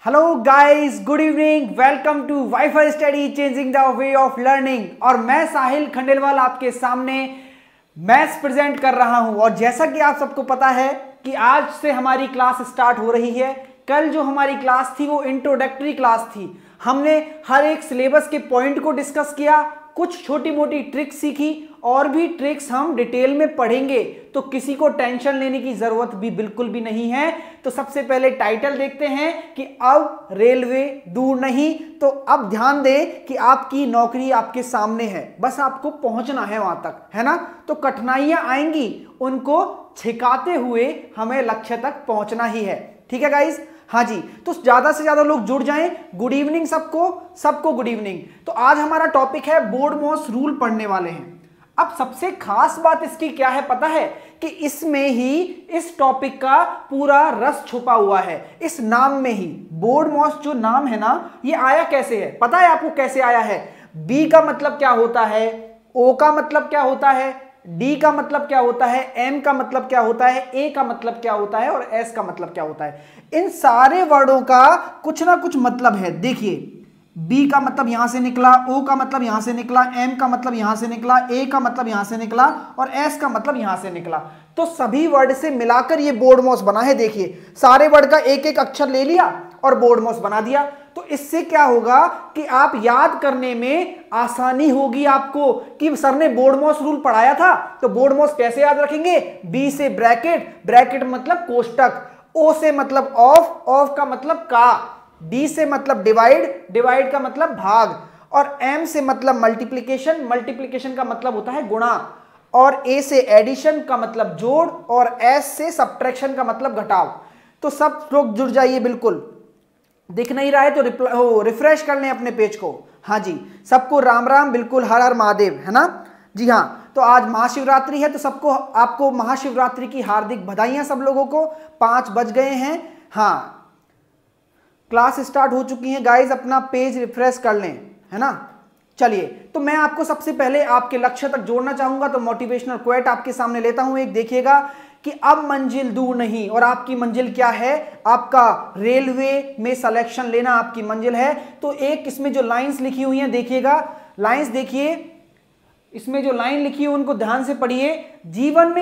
Hello guys, good evening, welcome to wifi study changing the way of learning. और मैं साहिल खंडेलवाल आपके सामने maths present कर रहा हूं। और जैसा कि आप सबको पता है कि आज से हमारी क्लास स्टार्ट हो रही है। कल जो हमारी क्लास थी वो इंट्रोडक्टरी क्लास थी। हमने हर एक सिलेबस के पॉइंट को डिस्कस किया, कुछ छोटी मोटी ट्रिक्स सीखी, और भी ट्रिक्स हम डिटेल में पढ़ेंगे, तो किसी को टेंशन लेने की जरूरत भी बिल्कुल भी नहीं है। तो सबसे पहले टाइटल देखते हैं कि अब रेलवे दूर नहीं। तो अब ध्यान दें कि आपकी नौकरी आपके सामने है, बस आपको पहुंचना है वहां तक, है ना। तो कठिनाइयां आएंगी, उनको छिकाते हुए हमें लक्ष्य तक पहुंचना ही है। ठीक है गाइस? हाँ जी, तो ज्यादा से ज्यादा लोग जुड़ जाएं। गुड इवनिंग सबको गुड इवनिंग। तो आज हमारा टॉपिक है बोर्डमॉस रूल पढ़ने वाले हैं। अब सबसे खास बात इसकी क्या है पता है? कि इसमें ही इस टॉपिक का पूरा रस छुपा हुआ है, इस नाम में ही। बोर्डमॉस जो नाम है ना, ये आया कैसे है पता है आपको? कैसे आया है? बी का मतलब क्या होता है, ओ का मतलब क्या होता है, डी का मतलब क्या होता है, एम का मतलब क्या होता है, ए का मतलब क्या होता है और एस का मतलब क्या होता है। इन सारे वर्डों का कुछ ना कुछ मतलब है। देखिए, बी का मतलब यहां से निकला, ओ का मतलब यहां से निकला, एम का मतलब यहां से निकला, ए का मतलब यहां से निकला और एस का मतलब यहां से निकला। तो सभी वर्ड से मिलाकर ये बोर्डमॉस बना है। देखिए, सारे वर्ड का एक एक अक्षर ले लिया और बोर्डमॉस बना दिया। तो इससे क्या होगा कि आप याद करने में आसानी होगी आपको, कि सर ने बोर्डमॉस रूल पढ़ाया था तो बोर्डमॉस कैसे याद रखेंगे। बी से ब्रैकेट, ब्रैकेट मतलब कोष्टक, ओ से मतलब ऑफ, ऑफ का मतलब का, डी से मतलब डिवाइड, डिवाइड का मतलब भाग, और एम से मतलब मल्टीप्लिकेशन, मल्टीप्लिकेशन का मतलब होता है गुणा, और ए से एडिशन का मतलब जोड़, और एस से सब्ट्रैक्शन का मतलब घटाव। तो सब लोग जुड़ जाइए। बिल्कुल दिख नहीं रहा है तो रिफ्रेश कर लें अपने पेज को। हाँ जी, सबको राम राम, बिल्कुल हर हर महादेव, है ना जी। हाँ, तो आज महाशिवरात्रि है, तो सबको आपको महाशिवरात्रि की हार्दिक बधाइयां सब लोगों को। 5 बज गए हैं। हाँ, क्लास स्टार्ट हो चुकी है गाइज, अपना पेज रिफ्रेश कर लें, है ना। चलिए, तो मैं आपको सबसे पहले आपके लक्ष्य तक जोड़ना चाहूंगा। तो मोटिवेशनल क्वेट आपके सामने लेता हूं एक। देखिएगा कि अब मंजिल दूर नहीं, और आपकी मंजिल क्या है? आपका रेलवे में सिलेक्शन लेना आपकी मंजिल है। तो एक इसमें जो लाइंस लिखी हुई हैं, देखिएगा लाइंस, देखिए इसमें जो लाइन लिखी है उनको ध्यान से पढ़िए। जीवन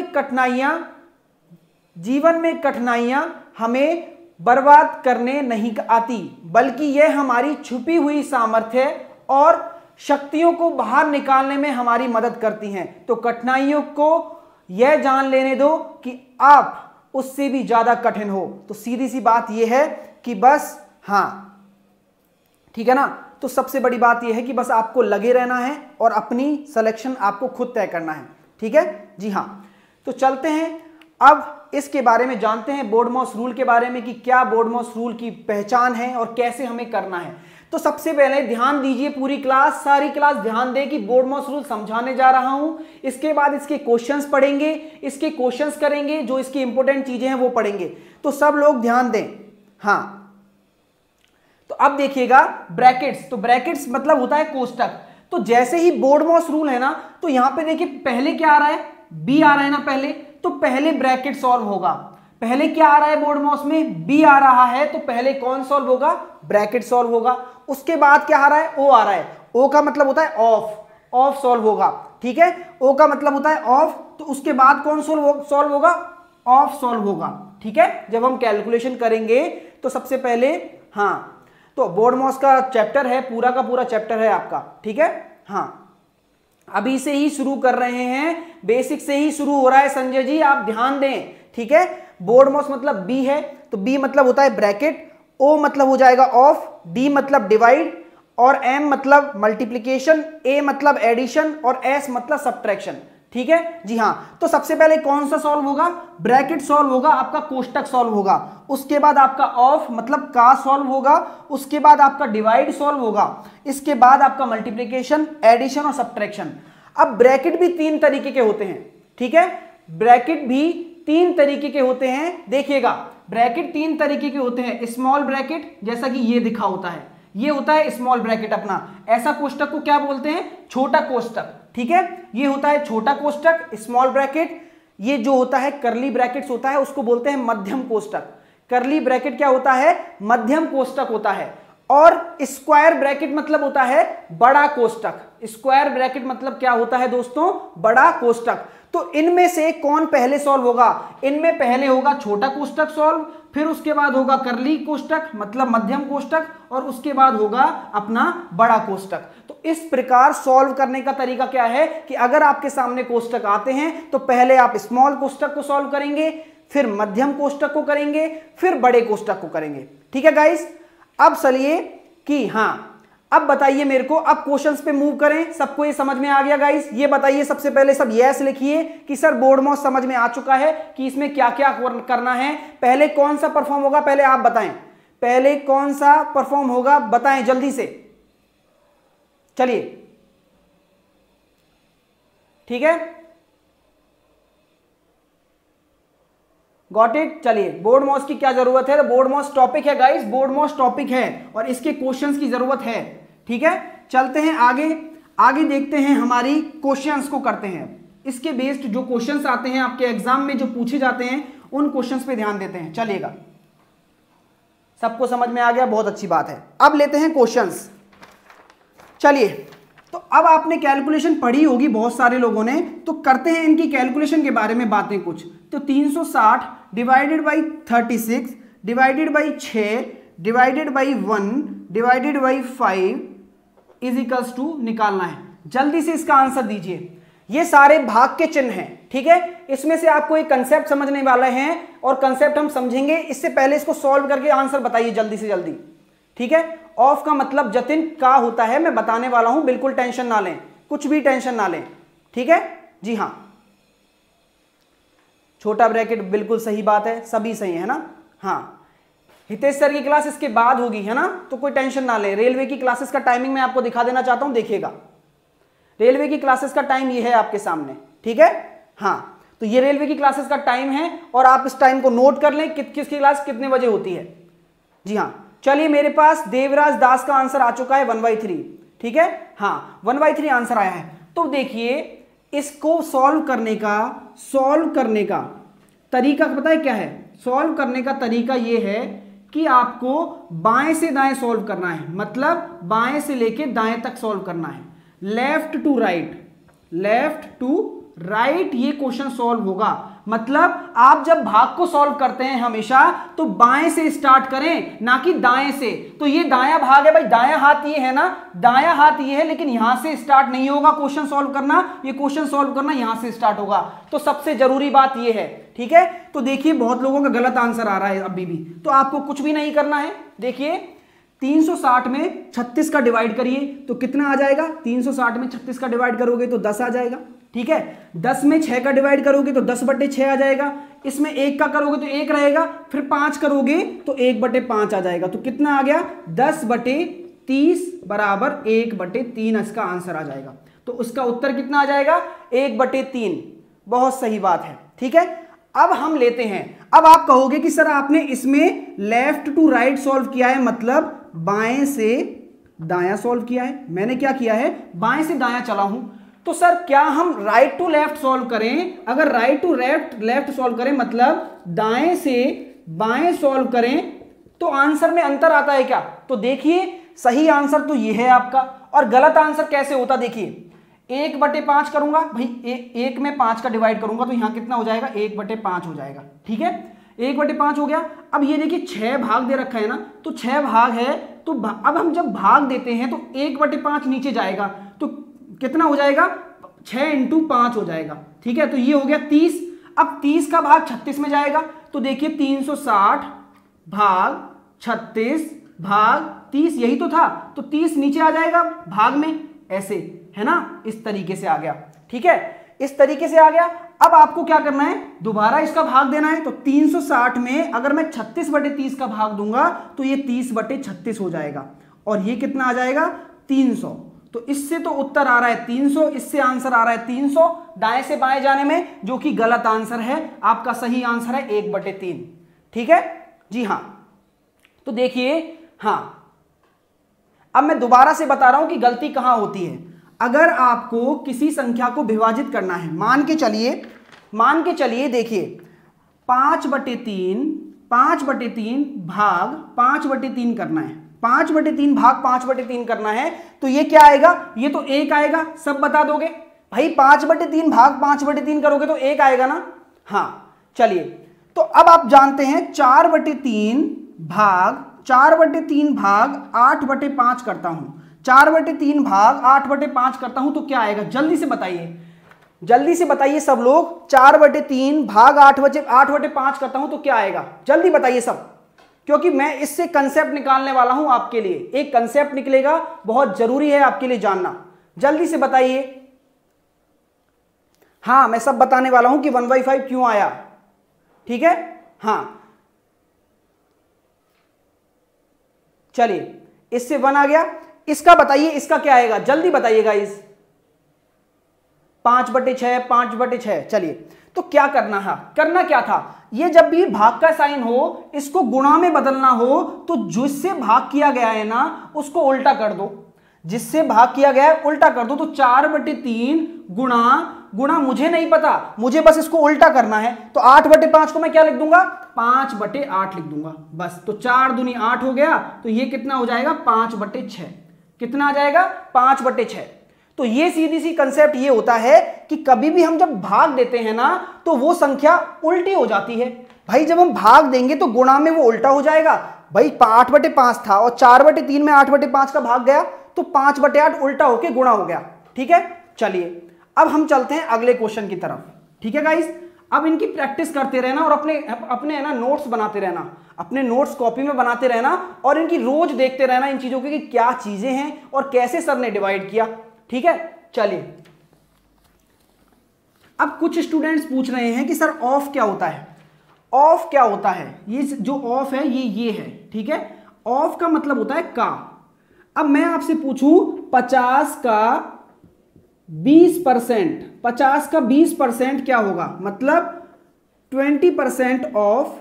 में कठिनाइयां हमें बर्बाद करने नहीं आती, बल्कि यह हमारी छुपी हुई सामर्थ्य और शक्तियों को बाहर निकालने में हमारी मदद करती हैं। तो कठिनाइयों को यह जान लेने दो कि आप उससे भी ज्यादा कठिन हो। तो सीधी सी बात यह है कि बस, हाँ ठीक है ना। तो सबसे बड़ी बात यह है कि बस आपको लगे रहना है और अपनी सिलेक्शन आपको खुद तय करना है। ठीक है जी। हाँ, तो चलते हैं अब इसके बारे में जानते हैं, बोर्डमॉस रूल के बारे में, कि क्या बोर्डमॉस रूल की पहचान है और कैसे हमें करना है। तो सबसे पहले ध्यान दीजिए, पूरी क्लास, सारी क्लास ध्यान दे कि बोर्डमॉस रूल समझाने जा रहा हूं। इसके बाद इसके क्वेश्चंस पढ़ेंगे, इसके क्वेश्चंस करेंगे, जो इसकी इंपॉर्टेंट चीजें हैं वो पढ़ेंगे। तो सब लोग ध्यान दें। हाँ, तो अब देखिएगा ब्रैकेट्स। तो ब्रैकेट्स मतलब होता है कोष्टक। तो जैसे ही बोर्डमॉस रूल है ना, तो यहां पे देखिए पहले क्या आ रहा है, बी आ रहा है ना पहले, तो पहले ब्रैकेट सॉल्व होगा। पहले क्या आ रहा है बोर्डमॉस में? बी आ रहा है, तो पहले कौन सॉल्व होगा? ब्रैकेट सॉल्व होगा। उसके बाद क्या आ रहा है? ओ आ रहा है। ओ का मतलब होता है ऑफ, ऑफ सॉल्व होगा। ठीक है, ओ का मतलब होता है ऑफ, तो उसके बाद कौन सॉल्व होगा? ऑफ सॉल्व होगा। ठीक है, जब हम कैलकुलेशन करेंगे तो सबसे पहले, हाँ, तो बोर्डमॉस का चैप्टर है, पूरा का पूरा चैप्टर है आपका। ठीक है, हाँ, अभी से ही शुरू कर रहे हैं, बेसिक से ही शुरू हो रहा है संजय जी, आप ध्यान दें। ठीक है, बोर्डमॉस मतलब बी है, तो बी मतलब होता है ब्रैकेट, ओ मतलब हो जाएगा ऑफ, डी मतलब डिवाइड, और एम मतलब मल्टीप्लिकेशन, ए मतलब एडिशन, और एस मतलब सब्ट्रैक्शन। ठीक है जी। हाँ, तो सबसे पहले कौन सा सॉल्व होगा? ब्रैकेट सॉल्व होगा, आपका कोष्टक सॉल्व होगा। उसके बाद आपका ऑफ मतलब का सॉल्व होगा। उसके बाद आपका डिवाइड सॉल्व होगा। इसके बाद आपका मल्टीप्लिकेशन, एडिशन और सब्ट्रैक्शन। अब ब्रैकेट भी 3 तरीके के होते हैं। ठीक है, ब्रैकेट भी 3 तरीके के होते हैं। देखिएगा, ब्रैकेट 3 तरीके के होते हैं। स्मॉल ब्रैकेट, जैसा कि ये दिखा होता है, ये होता है स्मॉल ब्रैकेट अपना। ऐसा कोष्टक को क्या बोलते हैं? छोटा कोष्टक। ठीक है, ये होता है छोटा कोष्टक, स्मॉल ब्रैकेट। ये जो होता है करली ब्रैकेट्स होता है, उसको बोलते हैं मध्यम कोष्टक। करली ब्रैकेट क्या होता है? मध्यम कोष्टक होता है। और स्क्वायर ब्रैकेट मतलब होता है बड़ा कोष्टक। स्क्वायर ब्रैकेट मतलब क्या होता है दोस्तों? बड़ा कोष्टक। तो इनमें से कौन पहले सॉल्व होगा? इनमें पहले होगा छोटा कोष्टक सॉल्व, फिर उसके बाद होगा करली कोष्टक मतलब मध्यम कोष्टक, और उसके बाद होगा अपना बड़ा कोष्टक। तो इस प्रकार सॉल्व करने का तरीका क्या है कि अगर आपके सामने कोष्टक आते हैं तो पहले आप स्मॉल कोष्टक को सॉल्व करेंगे, फिर मध्यम कोष्टक को करेंगे, फिर बड़े कोष्टक को करेंगे। ठीक है गाइस? अब चलिए कि हाँ, अब बताइए मेरे को, अब क्वेश्चंस पे मूव करें। सबको ये समझ में आ गया गाइस? ये बताइए सबसे पहले सब यस लिखिए कि सर बोर्डमॉस समझ में आ चुका है कि इसमें क्या क्या करना है। पहले कौन सा परफॉर्म होगा पहले आप बताएं, पहले कौन सा परफॉर्म होगा बताएं जल्दी से। चलिए ठीक है, गॉट इट। चलिए बोर्डमॉस की क्या जरूरत है? तो बोर्डमॉस टॉपिक है गाइस, बोर्डमॉस टॉपिक है और इसके क्वेश्चंस की जरूरत है। ठीक है, चलते हैं आगे। आगे देखते हैं, हमारी क्वेश्चंस को करते हैं। इसके बेस्ड जो क्वेश्चंस आते हैं आपके एग्जाम में जो पूछे जाते हैं उन क्वेश्चंस पे ध्यान देते हैं। चलिएगा, सबको समझ में आ गया, बहुत अच्छी बात है। अब लेते हैं क्वेश्चंस। चलिए, तो अब आपने कैलकुलेशन पढ़ी होगी बहुत सारे लोगों ने, तो करते हैं इनकी कैलकुलेशन के बारे में बातें कुछ। तो 360 divided by 36 divided by 6 divided by 1 divided by 5 is equals to निकालना है। जल्दी से इसका आंसर दीजिए। ये सारे भाग के चिन्ह हैं। ठीक है, इसमें से आपको एक कंसेप्ट समझने वाले हैं और कंसेप्ट हम समझेंगे। इससे पहले इसको सॉल्व करके आंसर बताइए जल्दी से जल्दी। ठीक है, ऑफ का मतलब जतिन का होता है, मैं बताने वाला हूं, बिल्कुल टेंशन ना लें, कुछ भी टेंशन ना लें। ठीक है जी हाँ, छोटा ब्रैकेट बिल्कुल सही बात है, सभी सही है ना। हाँ, हितेश सर की क्लास इसके बाद होगी है ना, तो कोई टेंशन ना ले। रेलवे की क्लासेस का टाइमिंग मैं आपको दिखा देना चाहता हूं, देखिएगा। रेलवे की क्लासेस का टाइम ये है आपके सामने। ठीक है, हाँ, तो ये रेलवे की क्लासेस का टाइम है और आप इस टाइम को नोट कर लें किसकी क्लास कितने बजे होती है। जी हाँ, चलिए, मेरे पास देवराज दास का आंसर आ चुका है 1/3। ठीक है, हाँ 1/3 आंसर आया है। तो देखिए, इसको सॉल्व करने का तरीका पता है क्या है? सॉल्व करने का तरीका यह है कि आपको बाएं से दाएं सॉल्व करना है, मतलब बाएं से लेके दाएं तक सॉल्व करना है। लेफ्ट टू राइट ये क्वेश्चन सॉल्व होगा। मतलब आप जब भाग को सॉल्व करते हैं हमेशा तो बाएं से स्टार्ट करें, ना कि दाएं से। तो ये दायां भाग है भाई, दायां हाथ ये है ना, दायां हाथ ये है, लेकिन यहां से स्टार्ट नहीं होगा क्वेश्चन सॉल्व करना। ये क्वेश्चन सॉल्व करना यहां से स्टार्ट होगा। तो सबसे जरूरी बात ये है। ठीक है, तो देखिए बहुत लोगों का गलत आंसर आ रहा है अभी भी, तो आपको कुछ भी नहीं करना है। देखिए 360 में 36 का डिवाइड करिए तो कितना आ जाएगा? 360 में 36 का डिवाइड करोगे तो 10 आ जाएगा। ठीक है, 10 में 6 का डिवाइड करोगे तो 10/6 आ जाएगा। इसमें 1 का करोगे तो 1 रहेगा, फिर 5 करोगे तो 1/5 आ जाएगा। तो कितना आ गया? 10/30 बराबर 1/3 इसका आंसर आ जाएगा। तो उसका उत्तर कितना आ जाएगा? 1/3। बहुत सही बात है। ठीक है, अब हम लेते हैं। अब आप कहोगे कि सर आपने इसमें लेफ्ट टू राइट सॉल्व किया है, मतलब बाएं से दायां सॉल्व किया है। मैंने क्या किया है? बाएं से दायां चला हूं। तो सर क्या हम राइट टू लेफ्ट सॉल्व करें? अगर राइट टू लेफ्ट सॉल्व करें मतलब दाएं से बाएं सॉल्व करें तो आंसर में अंतर आता है क्या? तो देखिए सही आंसर तो ये है आपका, और गलत आंसर कैसे होता देखिए। 1/5 करूंगा भाई, 1 में 5 का डिवाइड करूंगा तो यहां कितना हो जाएगा? 1/5 हो जाएगा। ठीक है, 1/5 हो गया। अब ये देखिए 6 भाग दे रखा है ना, तो 6 भाग है, तो अब हम जब भाग देते हैं तो 1/5 नीचे जाएगा तो कितना हो जाएगा? 6 × 5 हो जाएगा। ठीक है, तो ये हो गया 30। अब 30 का भाग 36 में जाएगा, तो देखिए 360 भाग 36 भाग 30 यही तो था, तो 30 नीचे आ जाएगा भाग में, ऐसे है ना, इस तरीके से आ गया। ठीक है, इस तरीके से आ गया। अब आपको क्या करना है? दोबारा इसका भाग देना है। तो 360 में अगर मैं 36/30 का भाग दूंगा तो ये 30/36 हो जाएगा, और ये कितना आ जाएगा? 300। तो इससे तो उत्तर आ रहा है 300, इससे आंसर आ रहा है 300 दाएं से बाएं जाने में, जो कि गलत आंसर है। आपका सही आंसर है 1/3। ठीक है जी हाँ, तो देखिए हाँ, अब मैं दोबारा से बता रहा हूं कि गलती कहां होती है। अगर आपको किसी संख्या को विभाजित करना है, मान के चलिए देखिए 5/3 5/3 भाग 5/3 करना है, 5/3 भाग 5/3 करना है, तो ये क्या आएगा, ये तो 1 आएगा। सब बता दोगे भाई, 5/3 भाग 5/3 करोगे तो 1 आएगा ना। हाँ चलिए, तो अब आप जानते हैं 4/3 भाग 8/5 करता हूं, 4/3 भाग 8/5 करता हूं तो क्या आएगा, जल्दी से बताइए, जल्दी से बताइए सब लोग। 4/3 भाग 8/5 करता हूं तो क्या आएगा, जल्दी बताइए सब, क्योंकि मैं इससे कंसेप्ट निकालने वाला हूं आपके लिए। एक कंसेप्ट निकलेगा, बहुत जरूरी है आपके लिए जानना, जल्दी से बताइए। हाँ मैं सब बताने वाला हूं कि 1/5 क्यों आया, ठीक है। हाँ चलिए, इससे 1 आ गया, इसका बताइए, इसका क्या आएगा, जल्दी बताइएगा। इस 5/6, 5/6। चलिए, तो क्या करना है, करना क्या था, ये जब भी भाग का साइन हो, इसको गुणा में बदलना हो, तो जिससे भाग किया गया है ना उसको उल्टा कर दो, जिससे भाग किया गया है उल्टा कर दो। तो 4/3 गुणा मुझे नहीं पता, मुझे बस इसको उल्टा करना है, तो 8/5 को मैं क्या लिख दूंगा, 5/8 लिख दूंगा बस। तो 4 दूनी 8 हो गया, तो ये कितना हो जाएगा, 5/6। कितना आ जाएगा, 5/6। तो ये सीधी सी कंसेप्ट ये होता है कि कभी भी हम जब भाग देते हैं ना, तो वो संख्या उल्टी हो जाती है। भाई जब हम भाग देंगे तो गुणा में वो उल्टा हो जाएगा। भाई 8/5 था और 4/3 में 8/5 का भाग गया, तो 5/8 उल्टा होके गुणा हो गया, ठीक है। चलिए, अब हम चलते हैं अगले क्वेश्चन की तरफ, ठीक है गाइस। अब इनकी प्रैक्टिस करते रहना और अपने है ना नोट्स बनाते रहना, अपने नोट्स कॉपी में बनाते रहना, और इनकी रोज देखते रहना इन चीजों की कि क्या चीजें हैं और कैसे सर ने डिवाइड किया, ठीक है। चलिए, अब कुछ स्टूडेंट्स पूछ रहे हैं कि सर ऑफ क्या होता है, ऑफ क्या होता है। ये जो ऑफ है ये है, ठीक है। ऑफ का मतलब होता है का। अब मैं आपसे पूछूं 50 का 20%, 50 का 20% क्या होगा, मतलब 20% ऑफ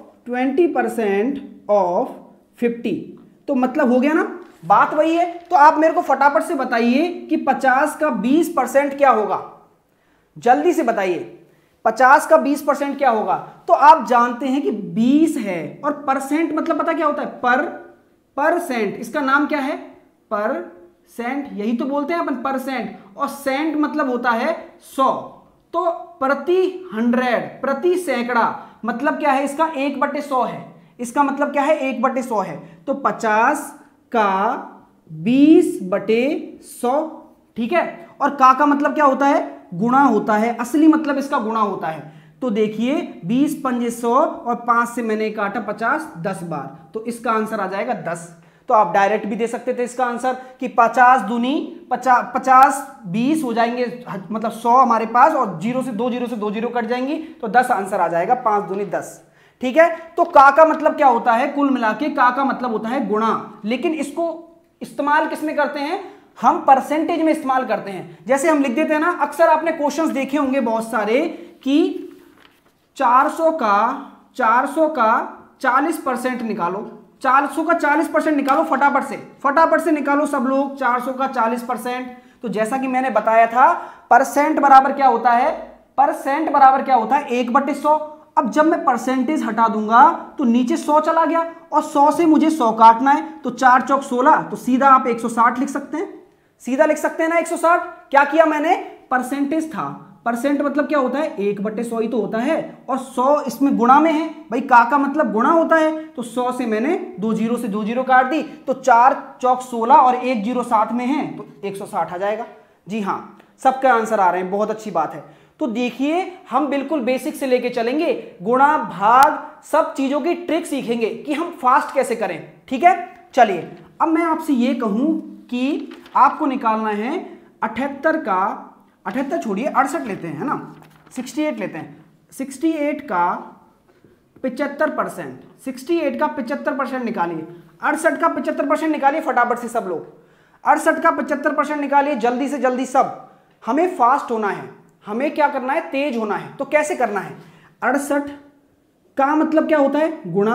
50, तो मतलब हो गया ना, बात वही है। तो आप मेरे को फटाफट से बताइए कि 50 का 20% क्या होगा, जल्दी से बताइए। 50 का 20% क्या होगा, तो आप जानते हैं कि 20 है, और परसेंट मतलब पता क्या होता है, परसेंट, इसका नाम क्या है, परसेंट, यही तो बोलते हैं अपन परसेंट, और सेंट मतलब होता है 100। तो प्रति 100, प्रति सैकड़ा मतलब क्या है, इसका 1/100 है, इसका मतलब क्या है, 1/100 है। तो 50 का 20/100, ठीक है। और का मतलब क्या होता है, गुणा होता है, असली मतलब इसका गुणा होता है। तो देखिए 20 पंजे 100 और 5 से मैंने काटा 50, 10 बार, तो इसका आंसर आ जाएगा 10। तो आप डायरेक्ट भी दे सकते थे इसका आंसर कि 50 दूनी 50 20 हो जाएंगे, मतलब 100 हमारे पास, और 0 से 2 0 कट जाएंगी, तो 10 आंसर आ जाएगा, 5 दूनी 10, ठीक है। तो का मतलब क्या होता है, कुल मिला के का मतलब होता है गुणा, लेकिन इसको इस्तेमाल किसमें करते हैं, हम परसेंटेज में इस्तेमाल करते हैं। जैसे हम लिख देते हैं ना, अक्सर आपने क्वेश्चंस देखे होंगे बहुत सारे कि 400 का 40% निकालो, 400 का 40% निकालो, फटाफट से निकालो सब लोग 400 का 40%। तो जैसा कि मैंने बताया था, परसेंट बराबर क्या होता है, परसेंट बराबर क्या होता है, 1/100। अब जब मैं परसेंटेज हटा दूंगा तो नीचे 100 चला गया, और 100 से मुझे 100 काटना है, तो 4 चौक 16, तो सीधा आप 160 लिख सकते हैं, सीधा लिख सकते हैं ना 160। क्या किया मैंने, परसेंटेज था, परसेंट मतलब क्या होता है, 1/100 ही तो होता है, और 100 इसमें गुणा में है, भाई का मतलब गुणा होता है, तो 100 से मैंने 2 0 से 2 0 काट दी, तो 4 चौक 16 और 1 0 साथ में है, तो 160 आ जाएगा। जी हाँ, सबका आंसर आ रहे हैं, बहुत अच्छी बात है। तो देखिए, हम बिल्कुल बेसिक से लेके चलेंगे, गुणा भाग सब चीजों की ट्रिक सीखेंगे कि हम फास्ट कैसे करें, ठीक है। चलिए, अब मैं आपसे ये कहूं कि आपको निकालना है 78 छोड़िए, 68 लेते हैं, है ना, 68 लेते हैं, 68 का 75%, 68 का 75% निकालिए, 68 का 75% निकालिए फटाफट से सब लोग, 68 का 75% निकालिए जल्दी से जल्दी सब। हमें फास्ट होना है, हमें क्या करना है, तेज होना है। तो कैसे करना है, 68 का मतलब क्या होता है, गुणा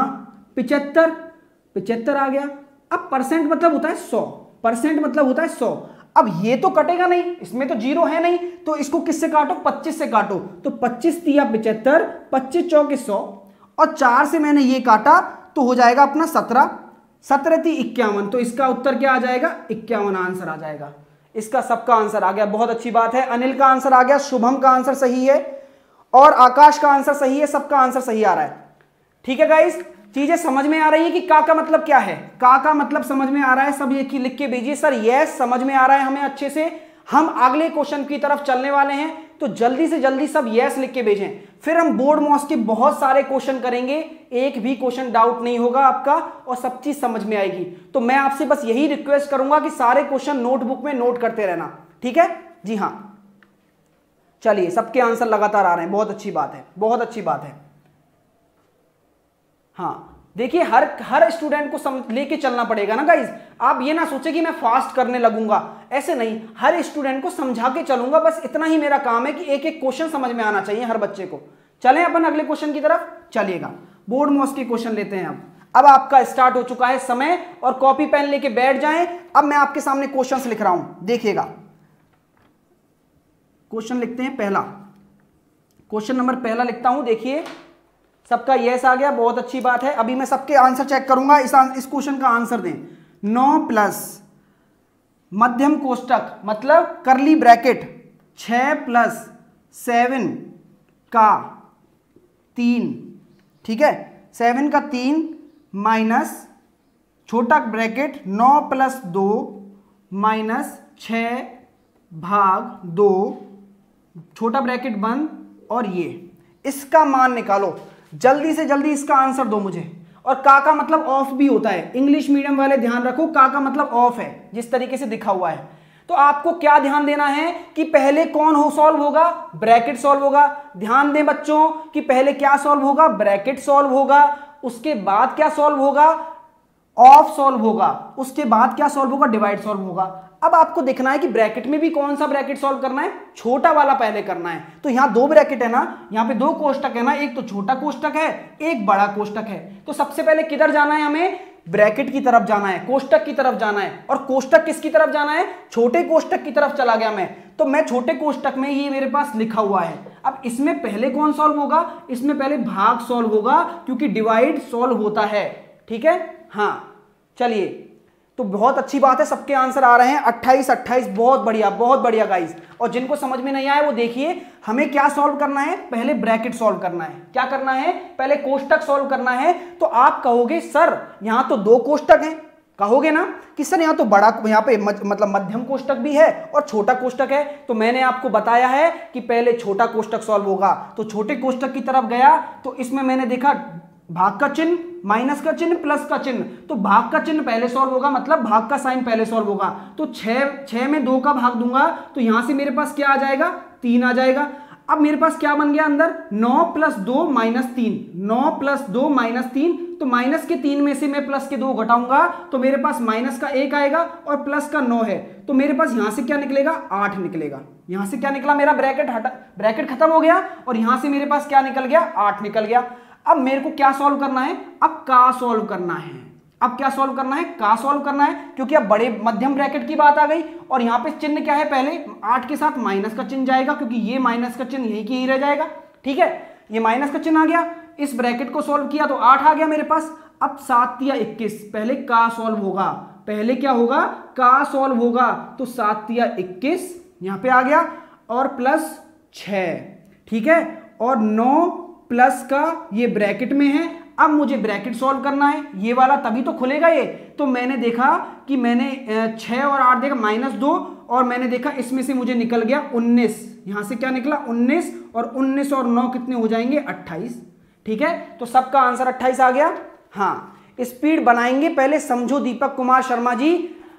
75 आ गया। अब परसेंट मतलब होता है 100, परसेंट मतलब होता है 100। अब ये तो कटेगा नहीं, इसमें तो 0 है नहीं, तो इसको किससे काटो, 25 से काटो, तो 25 तिया 75, 25 चौके 100, और 4 से मैंने ये काटा तो हो जाएगा अपना 17, 17 थी 51, तो इसका उत्तर क्या आ जाएगा 51 आंसर आ जाएगा। इसका सबका आंसर आ गया, बहुत अच्छी बात है। अनिल का आंसर आ गया, शुभम का आंसर सही है और आकाश का आंसर सही है, सबका आंसर सही आ रहा है। ठीक है गाइस, चीजें समझ में आ रही है कि का मतलब क्या है, का मतलब समझ में आ रहा है, सब ये लिख के भेजिए सर यस समझ में आ रहा है हमें अच्छे से। हम अगले क्वेश्चन की तरफ चलने वाले हैं, तो जल्दी से जल्दी सब यस लिख के भेजें। फिर हम बोर्ड मॉस के बहुत सारे क्वेश्चन करेंगे, एक भी क्वेश्चन डाउट नहीं होगा आपका और सब चीज समझ में आएगी। तो मैं आपसे बस यही रिक्वेस्ट करूंगा कि सारे क्वेश्चन नोटबुक में नोट करते रहना, ठीक है जी हाँ। चलिए, सबके आंसर लगातार आ रहे हैं, बहुत अच्छी बात है, बहुत अच्छी बात है। हाँ देखिए, हर स्टूडेंट को लेके चलना पड़ेगा ना गाइज। आप ये ना सोचे कि मैं फास्ट करने लगूंगा, ऐसे नहीं, हर स्टूडेंट को समझा के चलूंगा, बस इतना ही मेरा काम है कि एक एक क्वेश्चन समझ में आना चाहिए हर बच्चे को। चलें अपन अगले क्वेश्चन की तरफ, चलिएगा बोर्ड मॉस के क्वेश्चन लेते हैं। अब आपका स्टार्ट हो चुका है समय, और कॉपी पेन लेके बैठ जाएं। अब मैं आपके सामने क्वेश्चन लिख रहा हूं, देखिएगा। क्वेश्चन लिखते हैं पहला, क्वेश्चन नंबर पहला लिखता हूं, देखिए सबका यस आ गया, बहुत अच्छी बात है। अभी मैं सबके आंसर चेक करूंगा, इस क्वेश्चन का आंसर दें। 9 प्लस मध्यम कोष्टक मतलब करली ब्रैकेट 6 प्लस 7 का 3, ठीक है 7 का 3 माइनस छोटा ब्रैकेट 9 प्लस 2 माइनस 6 भाग 2 छोटा ब्रैकेट बंद, और ये इसका मान निकालो। जल्दी से जल्दी इसका आंसर दो मुझे। और का मतलब ऑफ भी होता है, इंग्लिश मीडियम वाले ध्यान रखो, का मतलब ऑफ है, जिस तरीके से दिखा हुआ है। तो आपको क्या ध्यान देना है कि पहले कौन हो सॉल्व होगा, ब्रैकेट सॉल्व होगा। ध्यान दें बच्चों कि पहले क्या सॉल्व होगा, ब्रैकेट सॉल्व होगा, उसके बाद क्या सॉल्व होगा, ऑफ सॉल्व होगा, उसके बाद क्या सॉल्व होगा, डिवाइड सॉल्व होगा। अब आपको देखना है कि ब्रैकेट में भी कौन सा ब्रैकेट सॉल्व करना है, छोटा वाला पहले करना है। तो यहां 2 ब्रैकेट है ना, यहां पे 2 कोष्टक है ना, एक तो छोटा कोष्टक है, एक बड़ा कोष्टक है। तो सबसे पहले किधर जाना है, हमें ब्रैकेट की तरफ जाना है, कोष्टक की तरफ जाना है। और कोष्टक किसकी तरफ जाना है, छोटे कोष्टक की तरफ चला गया मैं, तो मैं छोटे कोष्टक में ये मेरे पास लिखा हुआ है। अब इसमें पहले कौन सॉल्व होगा, इसमें पहले भाग सॉल्व होगा, क्योंकि डिवाइड सॉल्व होता है, ठीक है हाँ। चलिए, तो बहुत अच्छी बात है, सबके आंसर आ रहे हैं 28 28, बहुत बढ़िया गाइस। और जिनको समझ में नहीं आया वो देखिए, हमें क्या सॉल्व करना है, पहले ब्रैकेट सॉल्व करना है। क्या करना है, पहले कोष्टक सॉल्व करना है। तो आप कहोगे सर यहां तो 2 कोष्टक हैं, कहोगे ना कि सर यहां तो बड़ा, यहां पे मतलब मध्यम कोष्टक भी है और छोटा कोष्टक है। तो मैंने आपको बताया है कि पहले छोटा कोष्टक सॉल्व होगा। तो छोटे कोष्टक की तरफ गया, तो इसमें मैंने देखा भाग का चिन्ह, माइनस का चिन्ह, प्लस का चिन्ह। तो भाग का चिन्ह पहले सॉल्व होगा, मतलब भाग का साइन पहले सॉल्व होगा। तो 6 में 2 का भाग दूंगा, तो यहां से मेरे पास क्या आ जाएगा, 3 आ जाएगा। अब मेरे पास क्या बन गया अंदर, 9 प्लस 2 माइनस 3, 9 प्लस 2 माइनस 3। तो माइनस के 3 में से मैं प्लस के 2 घटाऊंगा, तो मेरे पास माइनस का 1 आएगा और प्लस का 9 है। तो मेरे पास यहां से क्या निकलेगा, 8 निकलेगा। यहां से क्या निकला, मेरा ब्रैकेट खत्म हो गया और यहां से मेरे पास क्या निकल गया, 8 निकल गया। अब मेरे को क्या सॉल्व करना है, अब का सॉल्व करना है। अब क्या सॉल्व करना है, का सॉल्व करना है, क्योंकि अब बड़े मध्यम ब्रैकेट की बात आ गई। और यहां पे चिन्ह क्या है, पहले 8 के साथ माइनस का चिन्ह जाएगा, क्योंकि ये माइनस का चिन्ह यही की ही रह जाएगा, ठीक है। ये माइनस का चिन्ह आ गया, इस ब्रैकेट को सॉल्व किया तो 8 आ गया मेरे पास। अब 7 या 21, पहले का सॉल्व होगा, पहले क्या होगा, का सॉल्व होगा। तो 7 या 21 यहां पे आ गया और प्लस 6, ठीक है। और 9 प्लस का ये ब्रैकेट में है। अब मुझे ब्रैकेट सॉल्व करना है, ये वाला तभी तो खुलेगा ये। तो मैंने देखा कि मैंने 6 और 8 देखा, -2, और मैंने देखा इसमें से मुझे निकल गया 19। यहां से क्या निकला, 19, और 19 और 9 कितने हो जाएंगे, 28, ठीक है। तो सबका आंसर 28 आ गया। हाँ, स्पीड बनाएंगे, पहले समझो दीपक कुमार शर्मा जी,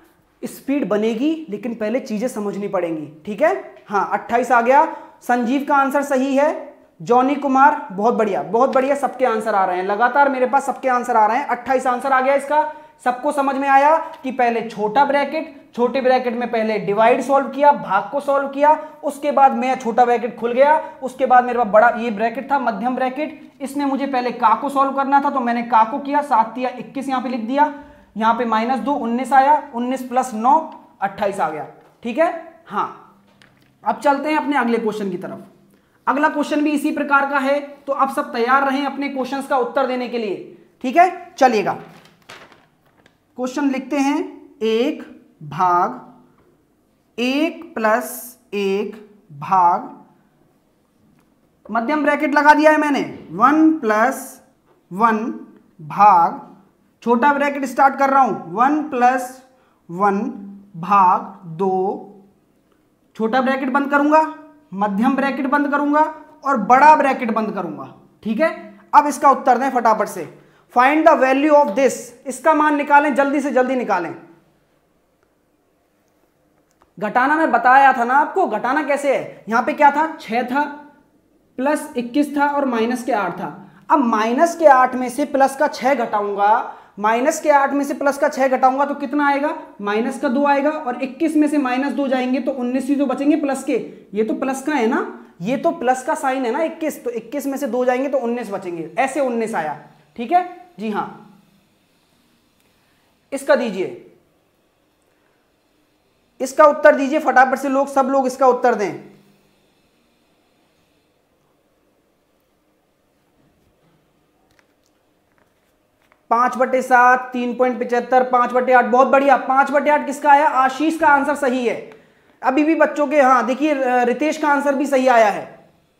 स्पीड बनेगी लेकिन पहले चीजें समझनी पड़ेंगी, ठीक है हाँ। 28 आ गया। संजीव का आंसर सही है, जॉनी कुमार बहुत बढ़िया, सबके आंसर आ रहे हैं, लगातार मेरे पास सबके आंसर आ रहे हैं। 28 आंसर आ गया इसका। सबको समझ में आया कि पहले छोटा ब्रैकेट, छोटे ब्रैकेट में पहले डिवाइड सॉल्व किया, भाग को सॉल्व किया, उसके बाद मैं छोटा ब्रैकेट खुल गया, उसके बाद मेरे पास बड़ा ये ब्रैकेट था, मध्यम ब्रैकेट, इसमें मुझे पहले का को सॉल्व करना था, तो मैंने का को किया, 7 या 21 यहां पे लिख दिया, यहां पे -2 19 आया, 19 प्लस 9 28 आ गया, ठीक है हाँ। अब चलते हैं अपने अगले क्वेश्चन की तरफ। अगला क्वेश्चन भी इसी प्रकार का है, तो अब सब तैयार रहें अपने क्वेश्चंस का उत्तर देने के लिए। ठीक है, चलिएगा क्वेश्चन लिखते हैं। 1 भाग 1 + 1 भाग, मध्यम ब्रैकेट लगा दिया है मैंने, 1 + 1 भाग, छोटा ब्रैकेट स्टार्ट कर रहा हूं, 1 + 1 भाग 2, छोटा ब्रैकेट बंद करूंगा, मध्यम ब्रैकेट बंद करूंगा और बड़ा ब्रैकेट बंद करूंगा। ठीक है, अब इसका उत्तर दें फटाफट से। Find the value of this, इसका मान निकालें, जल्दी से जल्दी निकालें। घटाना मैं बताया था ना आपको, घटाना कैसे है। यहां पे क्या था, 6 था, प्लस 21 था और माइनस के 8 था। अब माइनस के 8 में से प्लस का 6 घटाऊंगा, माइनस के 8 में से प्लस का 6 घटाऊंगा तो कितना आएगा, माइनस का 2 आएगा, और 21 में से -2 जाएंगे तो 19 ही तो बचेंगे प्लस के। ये तो प्लस का है ना, ये तो प्लस का साइन है ना 21, तो 21 में से 2 जाएंगे तो 19 बचेंगे, ऐसे 19 आया। ठीक है जी हां, इसका दीजिए, इसका उत्तर दीजिए फटाफट से लोग, सब लोग इसका उत्तर दें। पांच बटे 7, 3.75, 5/8, बहुत बढ़िया। 5/8 किसका आया, आशीष का आंसर सही है। अभी भी बच्चों के, हाँ देखिए रितेश का आंसर भी सही आया है।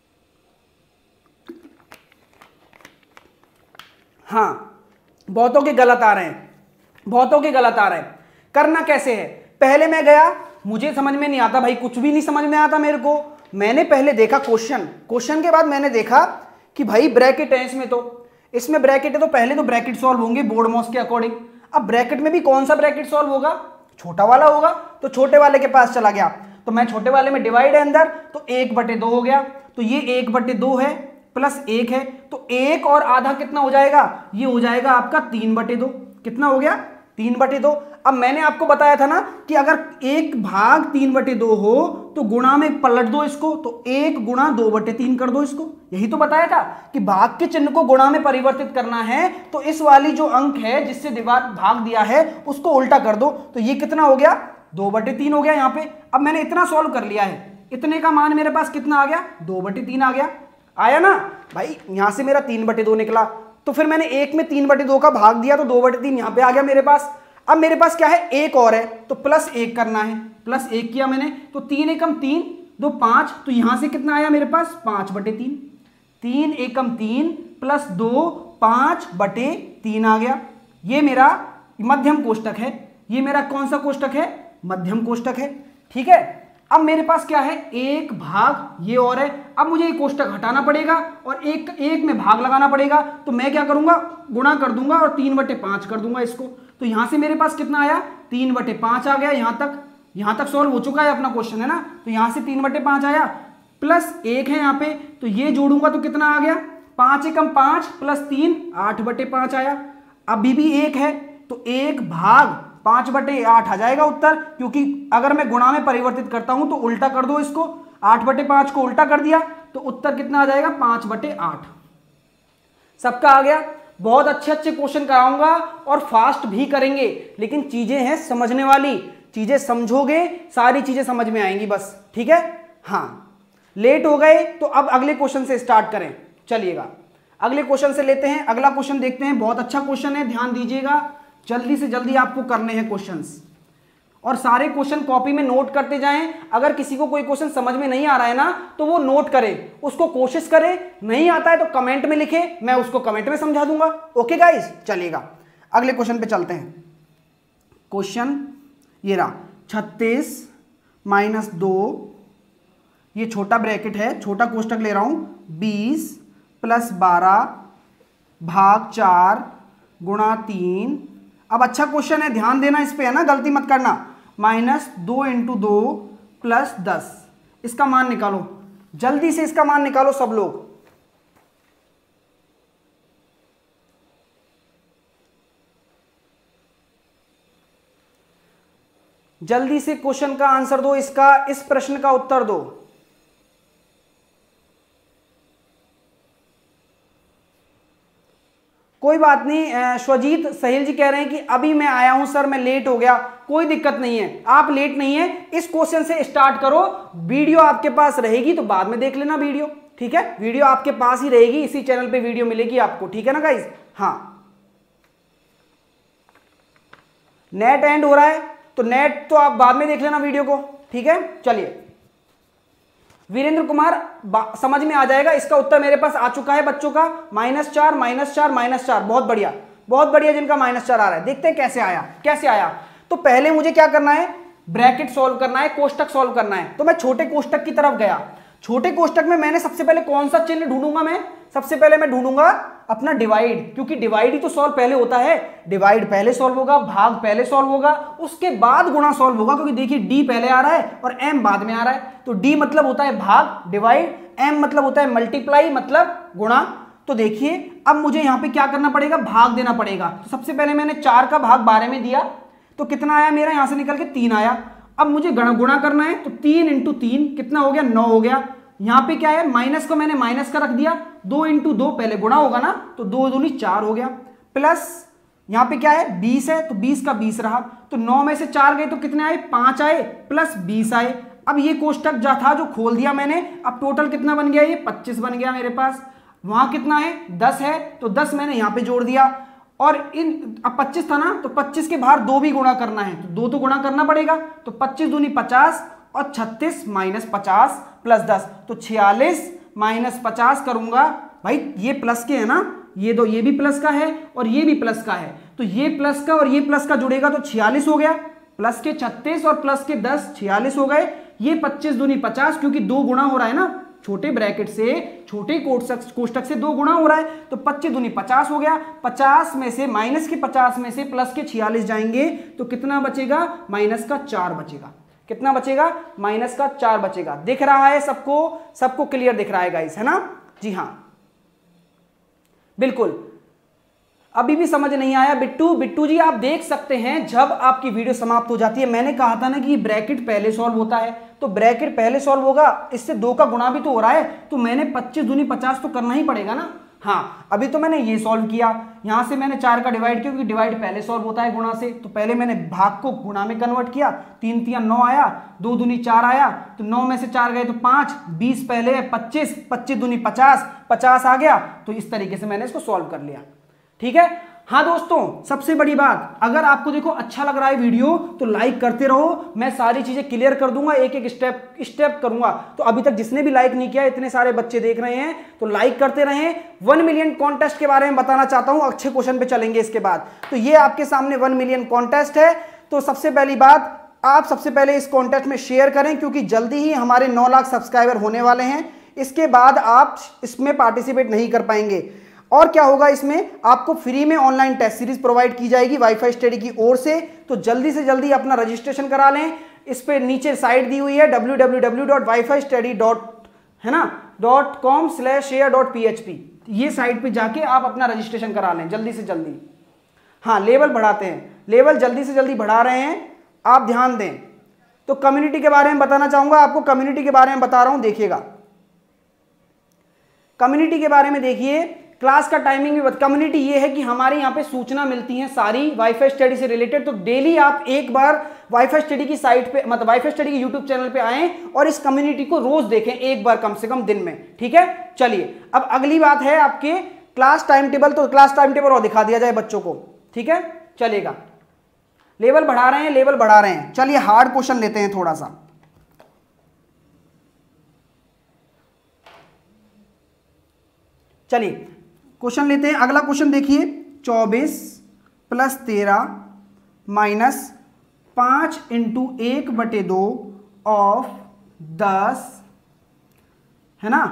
हाँ, बहुतों के गलत आ रहे हैं, बहुतों के गलत आ रहे हैं। करना कैसे है, पहले मैं गया, मुझे समझ में नहीं आता भाई, कुछ भी नहीं समझ में आता मेरे को। मैंने पहले देखा क्वेश्चन के बाद मैंने देखा कि भाई ब्रैकेट है इसमें, तो इसमें ब्रैकेट है तो पहले तो ब्रैकेट सॉल्व होंगे बोर्डमॉस के अकॉर्डिंग। अब ब्रैकेट में भी कौन सा ब्रैकेट सॉल्व होगा, छोटा वाला होगा, तो छोटे वाले के पास चला गया, तो मैं छोटे वाले में डिवाइड है अंदर, तो 1/2 हो गया, तो ये 1/2 है प्लस 1 है, तो 1 और आधा कितना हो जाएगा, ये हो जाएगा आपका 3/2। कितना हो गया, 3/2। अब मैंने आपको बताया था ना कि अगर 1 भाग 3/2 हो तो गुणा में पलट दो इसको, तो 1 गुणा 2/3 कर दो इसको। यही तो बताया था कि भाग के चिन्ह को गुणा में परिवर्तित करना है, तो इस वाली जो अंक है जिससे भाग दिया है उसको उल्टा कर दो, तो ये कितना हो गया, 2/3 हो गया यहाँ पे। अब मैंने इतना सॉल्व कर लिया है, इतने का मान मेरे पास कितना आ गया, 2/3 आ गया, आया ना भाई। यहां से मेरा 3/2 निकला, तो फिर मैंने 1 में 3/2 का भाग दिया, तो 2/3 यहां पे आ गया मेरे पास। अब मेरे पास क्या है, 1 और है, तो +1 करना है, +1 किया मैंने, तो 3 एकम 3, 2 5, तो यहां से कितना आया मेरे पास, 5/3। 3 एकम 3 + 2 5/3 आ गया। ये मेरा मध्यम कोष्टक है, ये मेरा कौन सा कोष्टक है, मध्यम कोष्टक है। ठीक है, अब मेरे पास क्या है, 1 भाग ये और है। अब मुझे ये कोष्टक हटाना पड़ेगा और एक में भाग लगाना पड़ेगा, तो मैं क्या करूंगा, गुणा कर दूंगा और 3/5 कर दूंगा इसको। तो यहां से मेरे पास कितना आया, 3/5 आ गया। यहां तक सॉल्व हो चुका है अपना क्वेश्चन, है ना। तो यहां से 3/5 आया, +1 है यहाँ पे, तो ये जोड़ूंगा तो कितना आ गया, 5 एकम 5 + 3 8/5 आया। अभी भी 1 है, तो 1 भाग 5/8 आ जाएगा उत्तर, क्योंकि अगर मैं गुणा में परिवर्तित करता हूं तो उल्टा कर दो इसको, 8/5 को उल्टा कर दिया तो उत्तर कितना आ जाएगा, 5/8। सबका आ गया। बहुत अच्छे अच्छे क्वेश्चन कराऊंगा और फास्ट भी करेंगे, लेकिन चीजें हैं समझने वाली, चीजें समझोगे सारी चीजें समझ में आएंगी बस। ठीक है, हाँ लेट हो गए तो अब अगले क्वेश्चन से स्टार्ट करें। चलिएगा अगले क्वेश्चन से लेते हैं, अगला क्वेश्चन देखते हैं। बहुत अच्छा क्वेश्चन है, ध्यान दीजिएगा, जल्दी से जल्दी आपको करने हैं क्वेश्चंस, और सारे क्वेश्चन कॉपी में नोट करते जाएं। अगर किसी को कोई क्वेश्चन समझ में नहीं आ रहा है ना, तो वो नोट करे, उसको कोशिश करे, नहीं आता है तो कमेंट में लिखे, मैं उसको कमेंट में समझा दूंगा। ओके गाइस, चलिएगा अगले क्वेश्चन पे चलते हैं। क्वेश्चन ये रहा, 36 - 2, ये छोटा ब्रैकेट है, छोटा कोष्टक ले रहा हूं, 20 + 12 भाग 4 गुणा 3। अब अच्छा क्वेश्चन है, ध्यान देना इस पे, है ना, गलती मत करना। -2 × 2 + 10, इसका मान निकालो, जल्दी से इसका मान निकालो सब लोग। जल्दी से क्वेश्चन का आंसर दो, इसका, इस प्रश्न का उत्तर दो। कोई बात नहीं, स्वजीत साहिल जी कह रहे हैं कि अभी मैं आया हूं सर, मैं लेट हो गया। कोई दिक्कत नहीं है, आप लेट नहीं है, इस क्वेश्चन से स्टार्ट करो, वीडियो आपके पास रहेगी तो बाद में देख लेना वीडियो, ठीक है, वीडियो आपके पास ही रहेगी, इसी चैनल पे वीडियो मिलेगी आपको, ठीक है ना गाइस। हाँ, नेट एंड हो रहा है तो नेट तो आप बाद में देख लेना वीडियो को, ठीक है। चलिए, वीरेंद्र कुमार समझ में आ जाएगा, इसका उत्तर मेरे पास आ चुका है बच्चों का, -4 -4 -4। बहुत बढ़िया, बहुत बढ़िया जिनका -4 आ रहा है। देखते हैं कैसे आया, कैसे आया। तो पहले मुझे क्या करना है, ब्रैकेट सॉल्व करना है, कोष्टक सॉल्व करना है। तो मैं छोटे कोष्टक की तरफ गया। छोटे कोष्टक में मैंने सबसे पहले कौन सा चिन्ह ढूंढूंगा, मैं सबसे पहले मैं ढूंढूंगा अपना डिवाइड, क्योंकि डिवाइड ही तो सॉल्व पहले होता है। डिवाइड पहले सॉल्व होगा, भाग पहले सॉल्व होगा, उसके बाद गुणा सॉल्व होगा, क्योंकि देखिए डी पहले आ रहा है और एम बाद में आ रहा है। तो डी मतलब होता है भाग डिवाइड, एम मतलब होता है मल्टीप्लाई मतलब गुणा। तो देखिए अब मुझे यहां पे क्या करना पड़ेगा, भाग देना पड़ेगा। तो सबसे पहले मैंने 4 का भाग 12 में दिया, तो कितना आया मेरा, यहां से निकल के 3 आया। अब मुझे गुणा करना है, तो 3 × 3 कितना हो गया, 9 हो गया। यहां पे क्या है, माइनस को मैंने माइनस का रख दिया, 2 × 2 पहले गुणा होगा ना, तो 2 दूनी 4 हो गया। प्लस यहां पे क्या है, 20 है, तो 20 का 20 रहा, तो 9 में से 4 गए तो कितने आए, 5 आए, प्लस 20 आए। अब ये कोष्टक जो था जो खोल दिया मैंने, अब टोटल कितना बन गया, ये 25 बन गया मेरे पास। वहां कितना है, 10 है, तो 10 मैंने यहां पे जोड़ दिया। और अब 25 था ना, तो 25 के बाहर 2 भी गुणा करना है, तो 2 तो गुणा करना पड़ेगा। तो 25 दूनी 50 और 36 - 50 + 10, तो 46 - 50 करूंगा। भाई ये प्लस के है ना, ये दो, ये भी प्लस का है और ये भी प्लस का है, तो ये प्लस का और ये प्लस का जुड़ेगा तो 46 हो गया। प्लस के 36 और प्लस के 10 46 हो गए। ये 25 दूनी 50, क्योंकि 2 गुणा हो रहा है ना, छोटे ब्रैकेट से छोटे कोष्टक से 2 गुणा हो रहा है, तो 25 दूनी 50 हो गया। 50 में से माइनस के 50 में से प्लस के 46 जाएंगे, तो कितना बचेगा, -4 बचेगा। कितना बचेगा, -4 बचेगा। दिख रहा है सबको, सबको क्लियर दिख रहा है गाइस, है ना। जी हाँ, बिल्कुल। अभी भी समझ नहीं आया बिट्टू जी, आप देख सकते हैं जब आपकी वीडियो समाप्त हो जाती है। मैंने कहा था ना कि ब्रैकेट पहले सॉल्व होता है, तो ब्रैकेट पहले सॉल्व होगा, इससे 2 का गुणा भी तो हो रहा है, तो मैंने 25 दूनी 50 तो करना ही पड़ेगा ना। हाँ, अभी तो मैंने ये सॉल्व किया, यहां से मैंने 4 का डिवाइड किया, क्योंकि डिवाइड पहले सॉल्व होता है गुणा से। तो पहले मैंने भाग को गुणा में कन्वर्ट किया, 3 × 3 = 9 आया, 2 दूनी 4 आया, तो 9 में से 4 गए तो 5, 20 पहले है 25, 25 दूनी 50, 50 आ गया। तो इस तरीके से मैंने इसको सॉल्व कर लिया, ठीक है। हाँ दोस्तों, सबसे बड़ी बात, अगर आपको देखो अच्छा लग रहा है वीडियो तो लाइक करते रहो, मैं सारी चीजें क्लियर कर दूंगा, एक एक स्टेप करूंगा। तो अभी तक जिसने भी लाइक नहीं किया, इतने सारे बच्चे देख रहे हैं, तो लाइक करते रहें। 1 मिलियन कॉन्टेस्ट के बारे में बताना चाहता हूं, अच्छे क्वेश्चन पे चलेंगे इसके बाद। तो ये आपके सामने 1 मिलियन कॉन्टेस्ट है। तो सबसे पहली बात, आप सबसे पहले इस कॉन्टेस्ट में शेयर करें, क्योंकि जल्दी ही हमारे 9 लाख सब्सक्राइबर होने वाले हैं। इसके बाद आप इसमें पार्टिसिपेट नहीं कर पाएंगे। और क्या होगा, इसमें आपको फ्री में ऑनलाइन टेस्ट सीरीज प्रोवाइड की जाएगी वाईफाई स्टडी की ओर से। तो जल्दी से जल्दी अपना रजिस्ट्रेशन करा लें। इस पे नीचे साइट दी हुई है www.wifistudy.com/share.php, ये साइट पे जाके आप अपना रजिस्ट्रेशन करा लें जल्दी से जल्दी। हाँ, लेवल बढ़ाते हैं, लेवल जल्दी से जल्दी बढ़ा रहे हैं, आप ध्यान दें। तो कम्युनिटी के बारे में बताना चाहूंगा आपको, कम्युनिटी के बारे में बता रहा हूं, देखिएगा। कम्युनिटी के बारे में देखिए, क्लास का टाइमिंग भी कम्युनिटी ये है कि हमारे यहाँ पे सूचना मिलती है सारी वाईफाई स्टडी से रिलेटेड। तो डेली आप एक बार वाईफाई स्टडी की साइट पे, मतलब वाईफाई स्टडी की यूट्यूब चैनल पे आएं और इस कम्युनिटी को रोज देखें, एक बार कम से कम दिन में, ठीक है। चलिए, अब अगली बात है आपके क्लास टाइम टेबल। तो क्लास टाइम टेबल और दिखा दिया जाए बच्चों को, ठीक है। चलेगा, लेवल बढ़ा रहे हैं, लेवल बढ़ा रहे हैं। चलिए हार्ड क्वेश्चन लेते हैं थोड़ा सा। चलिए क्वेश्चन लेते हैं। अगला क्वेश्चन देखिए, 24 + 13 - 5 × 1/2 ऑफ 10 है ना,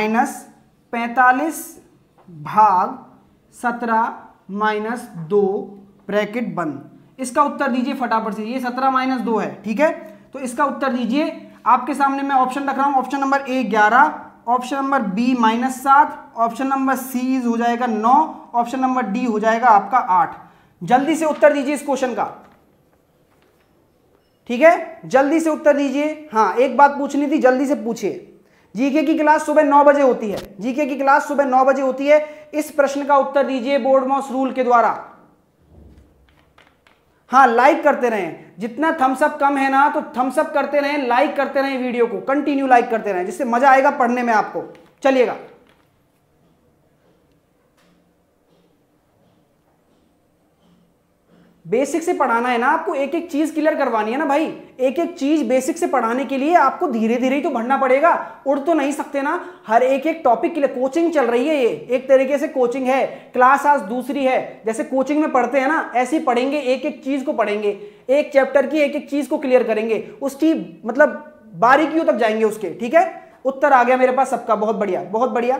-45 भाग 17 - 2 ब्रैकेट बंद। इसका उत्तर दीजिए फटाफट से। ये 17 - 2 है, ठीक है। तो इसका उत्तर दीजिए। आपके सामने मैं ऑप्शन रख रहा हूं। Option number A 11, option number B -7, option number C हो जाएगा 9, ऑप्शन नंबर डी हो जाएगा आपका 8। जल्दी से उत्तर दीजिए इस क्वेश्चन का, ठीक है, जल्दी से उत्तर दीजिए। हाँ, एक बात पूछनी थी, जल्दी से पूछिए। जीके की क्लास सुबह 9 बजे होती है, जीके की क्लास सुबह 9 बजे होती है। इस प्रश्न का उत्तर दीजिए बोर्डमॉस रूल के द्वारा। हाँ, लाइक करते रहें, जितना थम्स अप कम है ना, तो थम्स अप करते रहें, लाइक करते रहें, वीडियो को कंटिन्यू लाइक करते रहें, जिससे मजा आएगा पढ़ने में आपको। चलिएगा, बेसिक से पढ़ाना है ना आपको, एक एक चीज क्लियर करवानी है ना भाई। एक एक चीज बेसिक से पढ़ाने के लिए आपको धीरे धीरे ही तो बढ़ना पड़ेगा, उड़ तो नहीं सकते ना। हर एक एक टॉपिक के लिए कोचिंग चल रही है, ये एक तरीके से कोचिंग है, क्लास आज दूसरी है। जैसे कोचिंग में पढ़ते हैं ना, ऐसे ही पढ़ेंगे, एक एक चीज को पढ़ेंगे, एक चैप्टर की एक एक चीज को क्लियर करेंगे, उसकी मतलब बारीकियों तक जाएंगे उसके। ठीक है, उत्तर आ गया मेरे पास सबका, बहुत बढ़िया बहुत बढ़िया।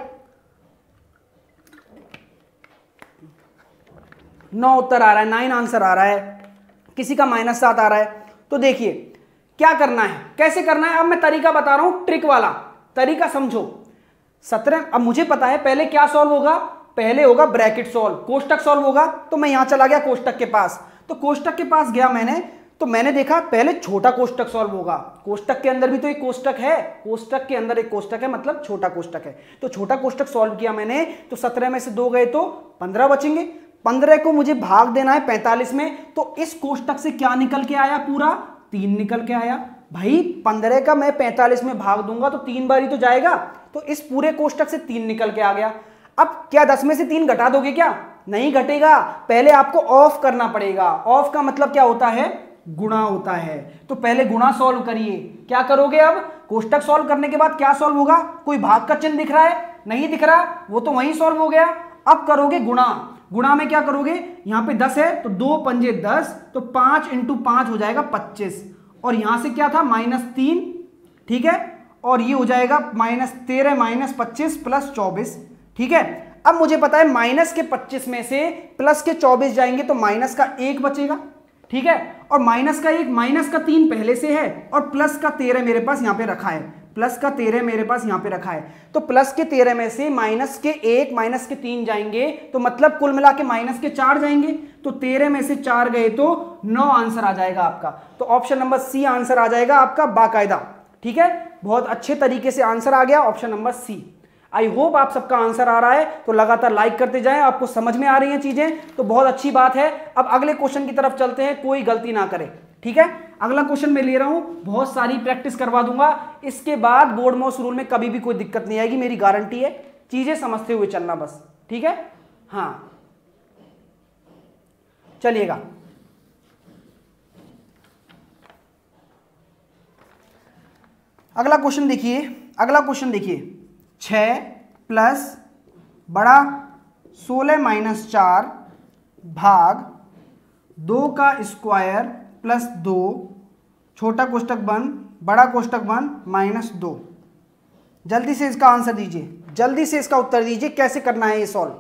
9 उत्तर आ रहा है, 9 आंसर आ रहा है, किसी का -7 आ रहा है। तो देखिए क्या करना है, कैसे करना है। अब मैं तरीका बता रहा हूं, ट्रिक वाला तरीका समझो। 17, अब मुझे पता है पहले क्या सॉल्व होगा, पहले होगा ब्रैकेट सॉल्व, कोष्टक सॉल्व होगा। तो मैं यहां चला गया कोष्टक के पास, तो कोष्टक के पास गया मैंने, तो मैंने देखा पहले छोटा कोष्टक सॉल्व होगा। कोष्टक के अंदर भी तो एक कोष्टक है, कोष्टक के अंदर एक कोष्टक है, मतलब छोटा कोष्टक है। तो छोटा कोष्टक सॉल्व किया मैंने, तो 17 में से 2 गए तो 15 बचेंगे। 15 को मुझे भाग देना है 45 में, तो इस कोष्टक से क्या निकल के आया, पूरा 3 निकल के आया। भाई 15 का मैं 45 में भाग दूंगा तो 3 बार ही तो जाएगा, तो इस पूरे कोष्टक से 3 निकल के आ गया। अब क्या 10 में से 3 घटा दोगे क्या, नहीं घटेगा, पहले आपको ऑफ करना पड़ेगा। ऑफ का मतलब क्या होता है, गुणा होता है। तो पहले गुणा सॉल्व करिए। क्या करोगे, अब कोष्टक सॉल्व करने के बाद क्या सॉल्व होगा, कोई भाग का चिन्ह दिख रहा है, नहीं दिख रहा, वो तो वहीं सॉल्व हो गया। अब करोगे गुणा, गुणा में क्या करोगे, यहां पे 10 है तो 2 पंजे 10, तो 5 × 5 हो जाएगा 25, और यहां से क्या था -3, ठीक है, और ये हो जाएगा -13 - 25 + 24। ठीक है, अब मुझे पता है माइनस के 25 में से प्लस के 24 जाएंगे तो माइनस का 1 बचेगा। ठीक है, और माइनस का 1, माइनस का 3 पहले से है, और प्लस का 13 मेरे पास यहां पे रखा है, प्लस का 13 मेरे पास यहां पे रखा है। तो प्लस के 13 में से माइनस के 1 माइनस के 3 जाएंगे, तो मतलब कुल मिला के माइनस के 4 जाएंगे। तो 13 में से 4 गए तो 9 आंसर आ जाएगा आपका। तो ऑप्शन नंबर सी आंसर आ जाएगा आपका बाकायदा। ठीक है, बहुत अच्छे तरीके से आंसर आ गया option number C. I hope आप सबका आंसर आ रहा है, तो लगातार लाइक करते जाएं, आपको समझ में आ रही हैं चीजें तो बहुत अच्छी बात है। अब अगले क्वेश्चन की तरफ चलते हैं, कोई गलती ना करे। ठीक है, अगला क्वेश्चन मैं ले रहा हूं, बहुत सारी प्रैक्टिस करवा दूंगा, इसके बाद बोर्डमॉस रूल में कभी भी कोई दिक्कत नहीं आएगी, मेरी गारंटी है। चीजें समझते हुए चलना बस। ठीक है, हाँ चलिएगा, अगला क्वेश्चन देखिए, अगला क्वेश्चन देखिए, 6 प्लस बड़ा 16 - 4 भाग 2 का स्क्वायर प्लस 2 छोटा कोष्टक बंद बड़ा कोष्टक बंद -2। जल्दी से इसका आंसर दीजिए, जल्दी से इसका उत्तर दीजिए, कैसे करना है ये सॉल्व।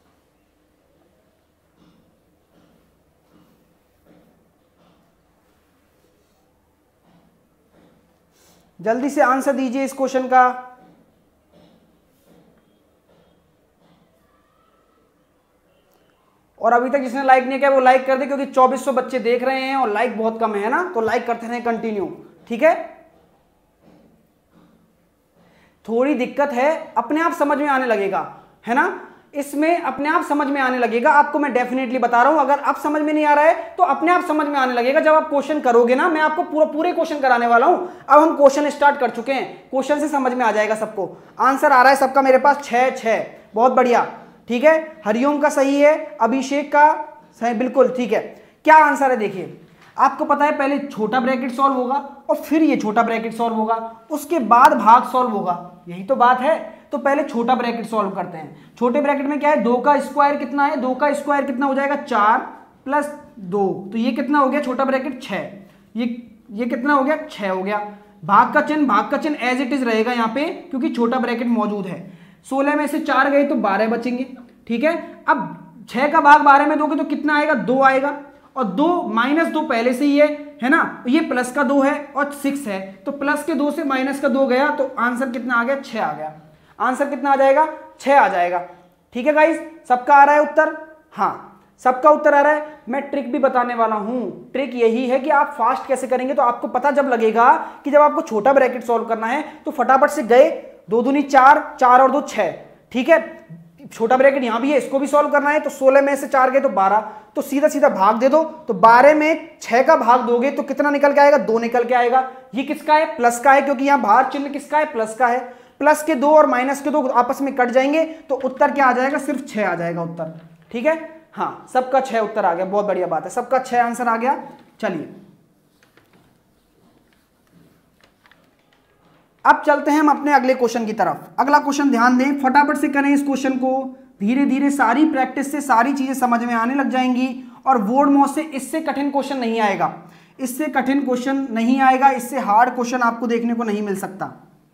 जल्दी से आंसर दीजिए इस क्वेश्चन का। और अभी तक जिसने लाइक नहीं किया वो लाइक कर दे, क्योंकि 2400 बच्चे देख रहे हैं और लाइक बहुत कम है ना, तो लाइक करते रहें कंटिन्यू। ठीक है, थोड़ी दिक्कत है, अपने आप समझ में आने लगेगा, है ना, इसमें अपने आप समझ में आने लगेगा आपको, मैं डेफिनेटली बता रहा हूं। अगर आप समझ में नहीं आ रहा है तो अपने आप समझ में आने लगेगा जब आप क्वेश्चन करोगे ना, मैं आपको पूरे क्वेश्चन कराने वाला हूं। अब हम क्वेश्चन स्टार्ट कर चुके हैं, क्वेश्चन से समझ में आ जाएगा सबको। आंसर आ रहा है सबका मेरे पास 6, बहुत बढ़िया। ठीक है, हरिओम का सही है, अभिषेक का सही, बिल्कुल ठीक है। क्या आंसर है देखिए, आपको पता है पहले छोटा ब्रैकेट सॉल्व होगा और फिर ये छोटा ब्रैकेट सॉल्व होगा, उसके बाद भाग सॉल्व होगा, यही तो बात है। तो पहले छोटा ब्रैकेट सॉल्व करते हैं। छोटे ब्रैकेट में क्या है, 2 का स्क्वायर कितना है, 2 का स्क्वायर कितना हो जाएगा 4 + 2, तो ये कितना हो गया छोटा ब्रैकेट 6, ये कितना हो गया 6 हो गया। भाग का चिन्ह एज इट इज रहेगा यहाँ पे, क्योंकि छोटा ब्रैकेट मौजूद है। 16 में से 4 गए तो 12 बचेंगे। ठीक है, अब 6 का भाग 12 में दोगे तो कितना आएगा, 2 आएगा, और 2 -2 पहले से ही है ना, तो ये प्लस का 2 है और 6 है, तो प्लस के 2 से माइनस का 2 गया, तो आंसर कितना आ गया 6 आ गया। आंसर कितना आ जाएगा 6 आ जाएगा। ठीक है गाइस, सबका आ रहा है उत्तर, हाँ सबका उत्तर आ रहा है। मैं ट्रिक भी बताने वाला हूं, ट्रिक यही है कि आप फास्ट कैसे करेंगे, तो आपको पता जब लगेगा कि जब आपको छोटा ब्रैकेट सॉल्व करना है तो फटाफट से गए, 2 दूनी 4, 4 और 2 6। ठीक है, छोटा ब्रैकेट यहां भी है, इसको भी सॉल्व करना है, तो 16 में से 4 गए तो 12, तो सीधा सीधा भाग दे दो, तो 12 में 6 का भाग दोगे तो कितना निकल के आएगा, 2 निकल के आएगा। ये किसका है, प्लस का है, क्योंकि यहां भाग चिन्ह किसका है, प्लस का है। प्लस के 2 और माइनस के 2 आपस में कट जाएंगे, तो उत्तर क्या आ जाएगा, सिर्फ 6 आ जाएगा उत्तर। ठीक है, हाँ सबका 6 उत्तर आ गया, बहुत बढ़िया बात है, सबका 6 आंसर आ गया। चलिए अब चलते हैं हम अपने अगले क्वेश्चन की तरफ। अगला क्वेश्चन ध्यान दें, फटाफट से करें इस क्वेश्चन को, धीरे धीरे सारी प्रैक्टिस से सारी चीजें समझ में आने लग जाएंगी और बोर्ड मोड से इससे कठिन क्वेश्चन नहीं आएगा, इससे कठिन क्वेश्चन नहीं आएगा, इससे हार्ड क्वेश्चन आपको देखने को नहीं मिल सकता।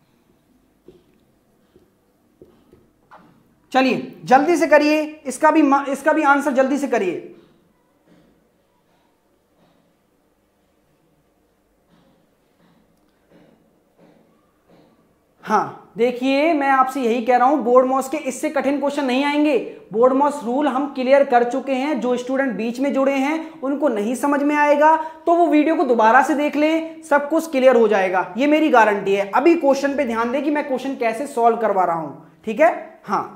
चलिए जल्दी से करिए, इसका भी आंसर जल्दी से करिए। हाँ देखिए, मैं आपसे यही कह रहा हूं, बोर्ड मॉस के इससे कठिन क्वेश्चन नहीं आएंगे। बोर्ड मॉस रूल हम क्लियर कर चुके हैं, जो स्टूडेंट बीच में जुड़े हैं उनको नहीं समझ में आएगा तो वो वीडियो को दोबारा से देख लें, सब कुछ क्लियर हो जाएगा, ये मेरी गारंटी है। अभी क्वेश्चन पे ध्यान दें कि मैं क्वेश्चन कैसे सॉल्व करवा रहा हूं, ठीक है। हाँ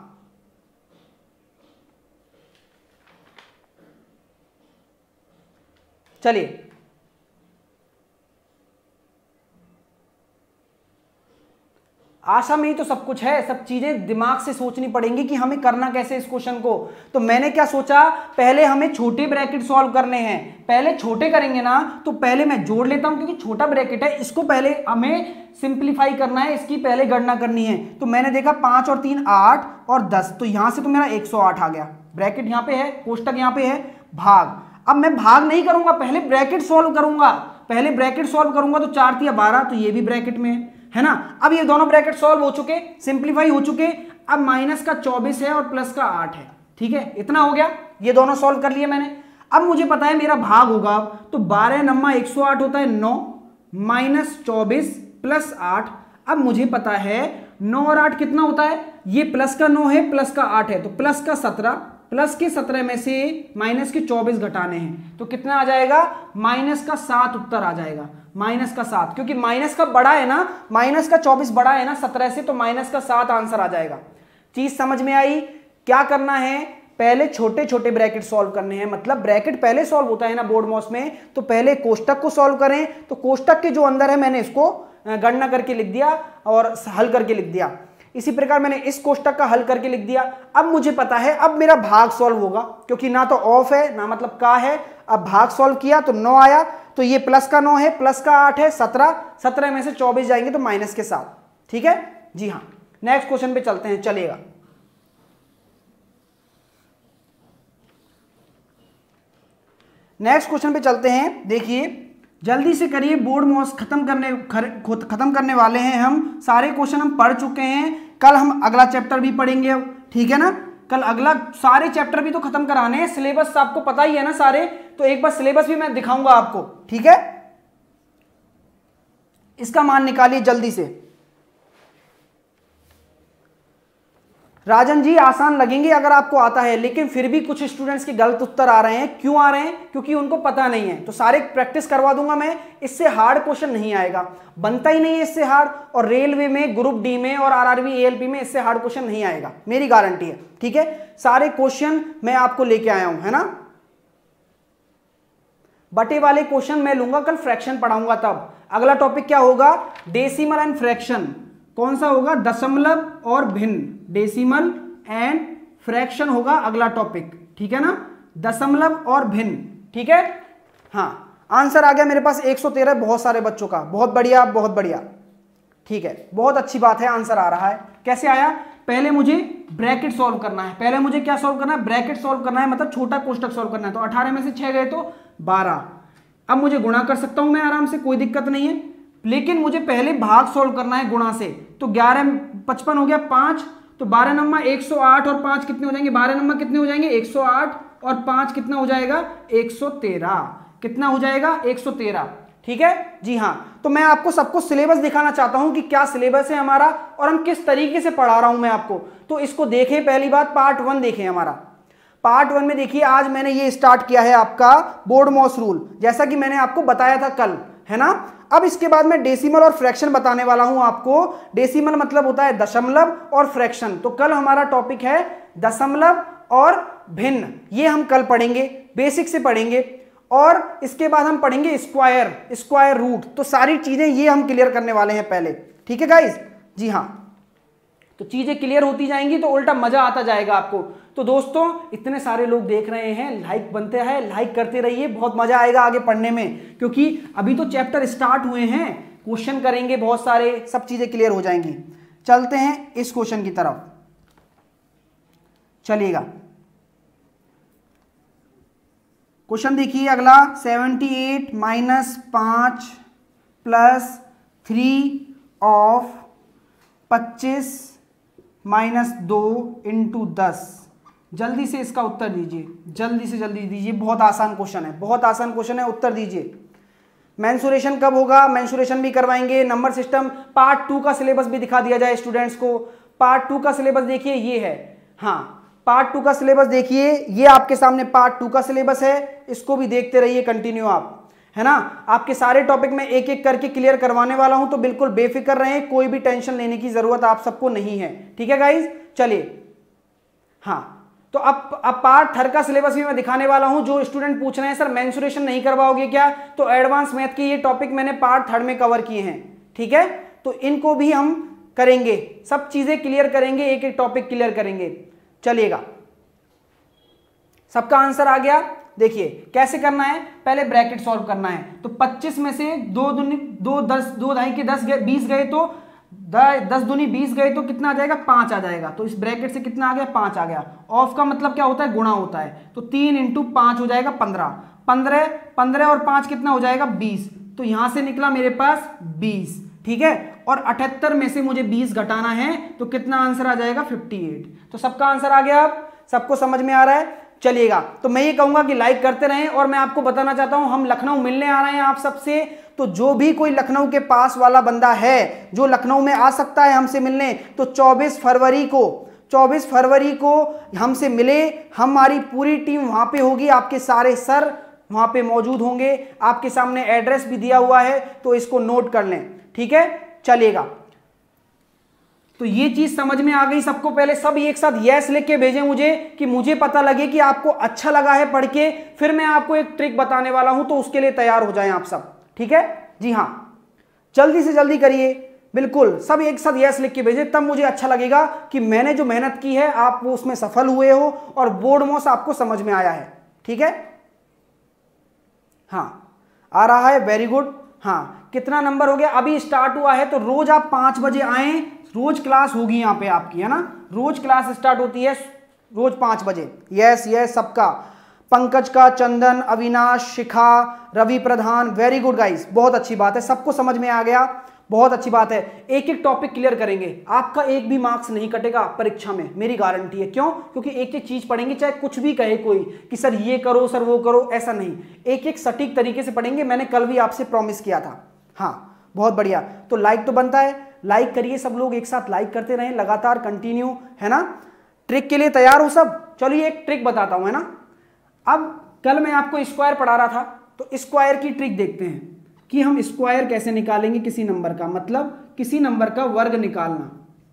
चलिए आशा में ही तो सब कुछ है, सब चीजें दिमाग से सोचनी पड़ेंगी कि हमें करना कैसे इस क्वेश्चन को। तो मैंने क्या सोचा, पहले हमें छोटे ब्रैकेट सॉल्व करने हैं, पहले छोटे करेंगे ना, तो पहले मैं जोड़ लेता हूं क्योंकि छोटा ब्रैकेट है, इसको पहले हमें सिंप्लीफाई करना है, इसकी पहले गणना करनी है। तो मैंने देखा 5 और 3 8 और 10, तो यहां से तो मेरा 108 आ गया। ब्रैकेट यहां पे है, कोष्टक यहां पे है, भाग। अब मैं भाग नहीं करूंगा, पहले ब्रैकेट सॉल्व करूंगा, पहले ब्रैकेट सॉल्व करूंगा। तो 4 3 12, तो ये भी ब्रैकेट में है ना। अब ये दोनों ब्रैकेट सॉल्व हो चुके, सिंप्लीफाई हो चुके। अब माइनस का 24 है और प्लस का 8 है, ठीक है, इतना हो गया, ये दोनों सॉल्व कर लिए मैंने। अब मुझे पता है मेरा भाग होगा, तो 12 नम्मा 108 होता है 9 माइनस 24 प्लस 8। अब मुझे पता है 9 और 8 कितना होता है, ये प्लस का 9 है, प्लस का 8 है, तो प्लस का 17, प्लस के 17 में से माइनस के 24 घटाने हैं, तो कितना आ जाएगा, माइनस का 7 उत्तर आ जाएगा, माइनस का 7, क्योंकि माइनस का बड़ा है ना, माइनस का 24 बड़ा है ना 17 से, तो माइनस का 7 आंसर आ जाएगा। चीज समझ में आई। क्या करना है, पहले छोटे छोटे ब्रैकेट सॉल्व करने हैं, मतलब ब्रैकेट पहले सॉल्व होता है ना बोर्ड मॉस में, तो पहले कोष्टक को सॉल्व करें। तो कोष्टक के जो अंदर है मैंने इसको गणना करके लिख दिया और हल करके लिख दिया। इसी प्रकार मैंने इस कोष्टक का हल करके लिख दिया। अब मुझे पता है, अब मेरा भाग सॉल्व होगा, क्योंकि ना तो ऑफ है ना मतलब का है। अब भाग सॉल्व किया तो 9 आया, तो ये प्लस का 9 है, प्लस का 8 है, 17 में से 24 जाएंगे तो माइनस के 7, ठीक है जी हाँ। नेक्स्ट क्वेश्चन पे चलते हैं, चलेगा। नेक्स्ट क्वेश्चन पे चलते हैं, देखिए जल्दी से करिए, बोर्ड मॉस खत्म करने वाले हैं हम। सारे क्वेश्चन हम पढ़ चुके हैं, कल हम अगला चैप्टर भी पढ़ेंगे, ठीक है ना। कल अगला सारे चैप्टर भी तो खत्म कराने हैं, सिलेबस आपको पता ही है ना सारे, तो एक बार सिलेबस भी मैं दिखाऊंगा आपको, ठीक है। इसका मान निकालिए जल्दी से। राजन जी आसान लगेंगे अगर आपको आता है, लेकिन फिर भी कुछ स्टूडेंट्स के गलत उत्तर आ रहे हैं। क्यों आ रहे हैं, क्योंकि उनको पता नहीं है। तो सारे प्रैक्टिस करवा दूंगा मैं, इससे हार्ड क्वेश्चन नहीं आएगा, बनता ही नहीं है इससे हार्ड। और रेलवे में, ग्रुप डी में और RRB ALP में इससे हार्ड क्वेश्चन नहीं आएगा, मेरी गारंटी है, ठीक है। सारे क्वेश्चन मैं आपको लेके आया हूं, है ना। बटे वाले क्वेश्चन मैं लूंगा, कल फ्रैक्शन पढ़ाऊंगा तब। अगला टॉपिक क्या होगा, डेसिमल एंड फ्रैक्शन। कौन सा होगा, दशमलव और भिन्न, डेसिमल एंड फ्रैक्शन होगा अगला टॉपिक, ठीक है ना, दशमलव और भिन्न, ठीक है। हाँ आंसर आ गया मेरे पास 113 बहुत सारे बच्चों का, बहुत बढ़िया बहुत बढ़िया, ठीक है, बहुत अच्छी बात है, आंसर आ रहा है। कैसे आया, पहले मुझे ब्रैकेट सॉल्व करना है, पहले मुझे क्या सॉल्व करना है, ब्रैकेट सॉल्व करना है, मतलब छोटा कोष्टक सॉल्व करना है। तो 18 में से 6 गए तो 12। अब मुझे गुणा कर सकता हूं मैं आराम से, कोई दिक्कत नहीं है, लेकिन मुझे पहले भाग सॉल्व करना है गुणा से। तो 11 55 हो गया 5, तो 12 नंबर 108 और 5 कितने हो जाएंगे, 12 नंबर कितने हो जाएंगे 108 और 5 कितना हो जाएगा 113, कितना हो जाएगा 113, ठीक है जी हाँ। तो मैं आपको सबको सिलेबस दिखाना चाहता हूं कि क्या सिलेबस है हमारा और हम किस तरीके से पढ़ा रहा हूं मैं आपको। तो इसको देखें, पहली बात पार्ट 1 देखें हमारा। पार्ट 1 में देखिए, आज मैंने ये स्टार्ट किया है आपका बोर्ड मॉस रूल, जैसा कि मैंने आपको बताया था कल, है ना। अब इसके बाद मैं डेसिमल और फ्रैक्शन बताने वाला हूं आपको। डेसिमल मतलब होता है दशमलव और फ्रैक्शन। तो कल हमारा टॉपिक है दशमलव और भिन्न, ये हम कल पढ़ेंगे, बेसिक से पढ़ेंगे। और इसके बाद हम पढ़ेंगे स्क्वायर रूट। तो सारी चीजें ये हम क्लियर करने वाले हैं पहले, ठीक है गाइस जी हाँ। तो चीजें क्लियर होती जाएंगी तो उल्टा मजा आता जाएगा आपको। तो दोस्तों इतने सारे लोग देख रहे हैं, लाइक बनते हैं, लाइक करते रहिए, बहुत मजा आएगा आगे पढ़ने में, क्योंकि अभी तो चैप्टर स्टार्ट हुए हैं, क्वेश्चन करेंगे बहुत सारे, सब चीजें क्लियर हो जाएंगी। चलते हैं इस क्वेश्चन की तरफ, चलिएगा। क्वेश्चन देखिए अगला, 78 - 5 + 3 ऑफ 25 - 2 × 10। जल्दी से इसका उत्तर दीजिए, जल्दी से जल्दी दीजिए, बहुत आसान क्वेश्चन है, बहुत आसान क्वेश्चन है, उत्तर दीजिए। मेंसुरेशन कब होगा, मेंसुरेशन भी करवाएंगे, नंबर सिस्टम पार्ट 2 का सिलेबस भी दिखा दिया जाए स्टूडेंट्स को। पार्ट 2 का सिलेबस देखिए, ये है, हाँ पार्ट 2 का सिलेबस देखिए, ये आपके सामने पार्ट 2 का सिलेबस है, इसको भी देखते रहिए कंटिन्यू आप, है ना। आपके सारे टॉपिक में एक एक करके क्लियर करवाने वाला हूं, तो बिल्कुल बेफिक्र रहें, कोई भी टेंशन लेने की जरूरत आप सबको नहीं है, ठीक है गाइज। चलिए, हाँ तो अब पार्ट 3 का सिलेबस भी मैं दिखाने वाला हूं। जो स्टूडेंट पूछ रहे हैं सर मेंसुरेशन नहीं करवाओगे क्या, तो एडवांस मैथ के ये टॉपिक मैंने पार्ट 3 में कवर किए हैं, ठीक है, तो इनको भी हम करेंगे, सब चीजें क्लियर करेंगे, एक एक टॉपिक क्लियर करेंगे। चलिएगा, सबका आंसर आ गया। देखिए कैसे करना है, पहले ब्रैकेट सॉल्व करना है। तो 25 में से 2 दूनी 2 10 2 ढाई के 10 20 गए, तो 10 दूनी 20 गए तो कितना आ जाएगा, 5 आ जाएगा। तो इस ब्रैकेट से कितना आ गया, 5 आ गया। ऑफ का मतलब क्या होता है, गुणा होता है, तो 3 × 5 हो जाएगा 15, 15 और 5 कितना हो जाएगा, 20। तो यहां से निकला मेरे पास 20, ठीक है। और 78 में से मुझे 20 घटाना है, तो कितना आंसर आ जाएगा, 58। तो सबका आंसर आ गया, अब सबको समझ में आ रहा है। चलिएगा, तो मैं ये कहूंगा कि लाइक करते रहें, और मैं आपको बताना चाहता हूं हम लखनऊ मिलने आ रहे हैं आप सबसे। तो जो भी कोई लखनऊ के पास वाला बंदा है जो लखनऊ में आ सकता है हमसे मिलने, तो 24 फरवरी को हमसे मिले। हमारी पूरी टीम वहां पे होगी, आपके सारे सर वहां पे मौजूद होंगे, आपके सामने एड्रेस भी दिया हुआ है, तो इसको नोट कर लें, ठीक है। चलिएगा, तो ये चीज समझ में आ गई सबको। पहले सब एक साथ यस लिख के भेजें मुझे, कि मुझे पता लगे कि आपको अच्छा लगा है पढ़ के। फिर मैं आपको एक ट्रिक बताने वाला हूं, तो उसके लिए तैयार हो जाएं आप सब, ठीक है जी। हाँ, जल्दी से जल्दी करिए, बिल्कुल सब एक साथ यस लिख के भेजें, तब मुझे अच्छा लगेगा कि मैंने जो मेहनत की है आप वो उसमें सफल हुए हो, और बोर्डमॉस आपको समझ में आया है, ठीक है। हाँ आ रहा है, वेरी गुड। हाँ, कितना नंबर हो गया, अभी स्टार्ट हुआ है, तो रोज आप 5 बजे आएं, रोज क्लास होगी यहाँ पे आपकी, है ना, रोज क्लास स्टार्ट होती है रोज 5 बजे। यस यस सबका, पंकज का, Chandan, Avinash, Shikha, Ravi Pradhan, very good guys, बहुत अच्छी बात है, सबको समझ में आ गया, बहुत अच्छी बात है। एक एक टॉपिक क्लियर करेंगे, आपका एक भी मार्क्स नहीं कटेगा परीक्षा में, मेरी गारंटी है। क्यों, क्योंकि एक एक चीज पढ़ेंगे, चाहे कुछ भी कहे कोई कि सर ये करो, सर वो करो, ऐसा नहीं, एक एक सटीक तरीके से पढ़ेंगे। मैंने कल भी आपसे प्रॉमिस किया था। हाँ बहुत बढ़िया, तो लाइक तो बनता है, लाइक करिए सब लोग, एक साथ लाइक करते रहें लगातार, कंटिन्यू, है ना। ट्रिक के लिए तैयार हो सब, चलिए एक ट्रिक बताता हूं, है ना। अब कल मैं आपको स्क्वायर पढ़ा रहा था, तो स्क्वायर की ट्रिक देखते हैं कि हम स्क्वायर कैसे निकालेंगे किसी नंबर का, मतलब किसी नंबर का वर्ग निकालना,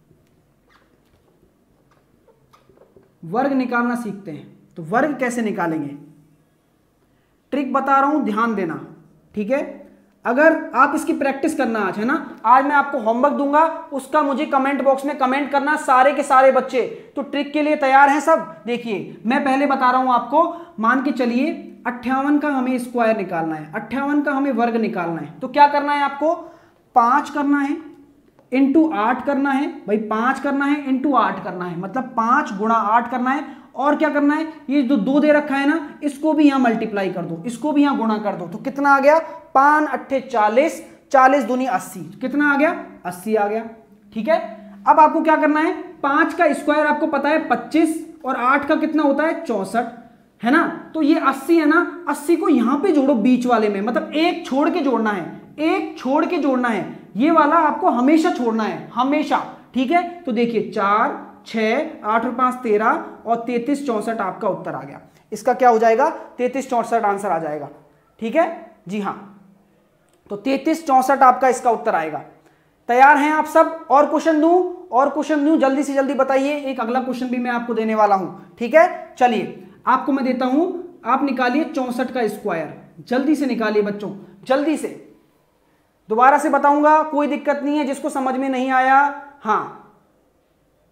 वर्ग निकालना सीखते हैं। तो वर्ग कैसे निकालेंगे, ट्रिक बता रहा हूं, ध्यान देना, ठीक है। अगर आप इसकी प्रैक्टिस करना आज, है ना, आज मैं आपको होमवर्क दूंगा, उसका मुझे कमेंट बॉक्स में कमेंट करना सारे के सारे बच्चे। तो ट्रिक के लिए तैयार हैं सब। देखिए मैं पहले बता रहा हूं आपको, मान के चलिए 58 का हमें स्क्वायर निकालना है, 58 का हमें वर्ग निकालना है। तो क्या करना है आपको, 5 करना है इंटू 8 करना है, भाई 5 करना है इंटू 8 करना है, मतलब 5 गुणा 8 करना है। और क्या करना है, ये जो 2 दे रखा है ना, इसको भी यहां मल्टीप्लाई कर दो, इसको भी यहां गुणा कर दो। तो कितना आ गया, 5 8 40, 40 दूनी 80, कितना आ गया, 80 आ गया, ठीक है। अब आपको क्या करना है, 5 का स्क्वायर आपको पता है 25, और 8 का कितना होता है 64, है ना। तो ये 80 है ना, 80 को यहां पे जोड़ो बीच वाले में, मतलब एक छोड़ के जोड़ना है, एक छोड़ के जोड़ना है, ये वाला आपको हमेशा छोड़ना है, हमेशा, ठीक है। तो देखिए 4 6 8 और 5 13, और 33 64 आपका उत्तर आ गया। इसका क्या हो जाएगा, 33 64 आंसर आ जाएगा, ठीक है जी। हाँ, तो 33 64 आपका इसका उत्तर आएगा। तैयार हैं आप सब, और क्वेश्चन दूं, और क्वेश्चन दूं, जल्दी से जल्दी बताइए, एक अगला क्वेश्चन भी मैं आपको देने वाला हूं, ठीक है। चलिए आपको मैं देता हूं, आप निकालिए 64 का स्क्वायर, जल्दी से निकालिए बच्चों, जल्दी से। दोबारा से बताऊंगा, कोई दिक्कत नहीं है, जिसको समझ में नहीं आया, हाँ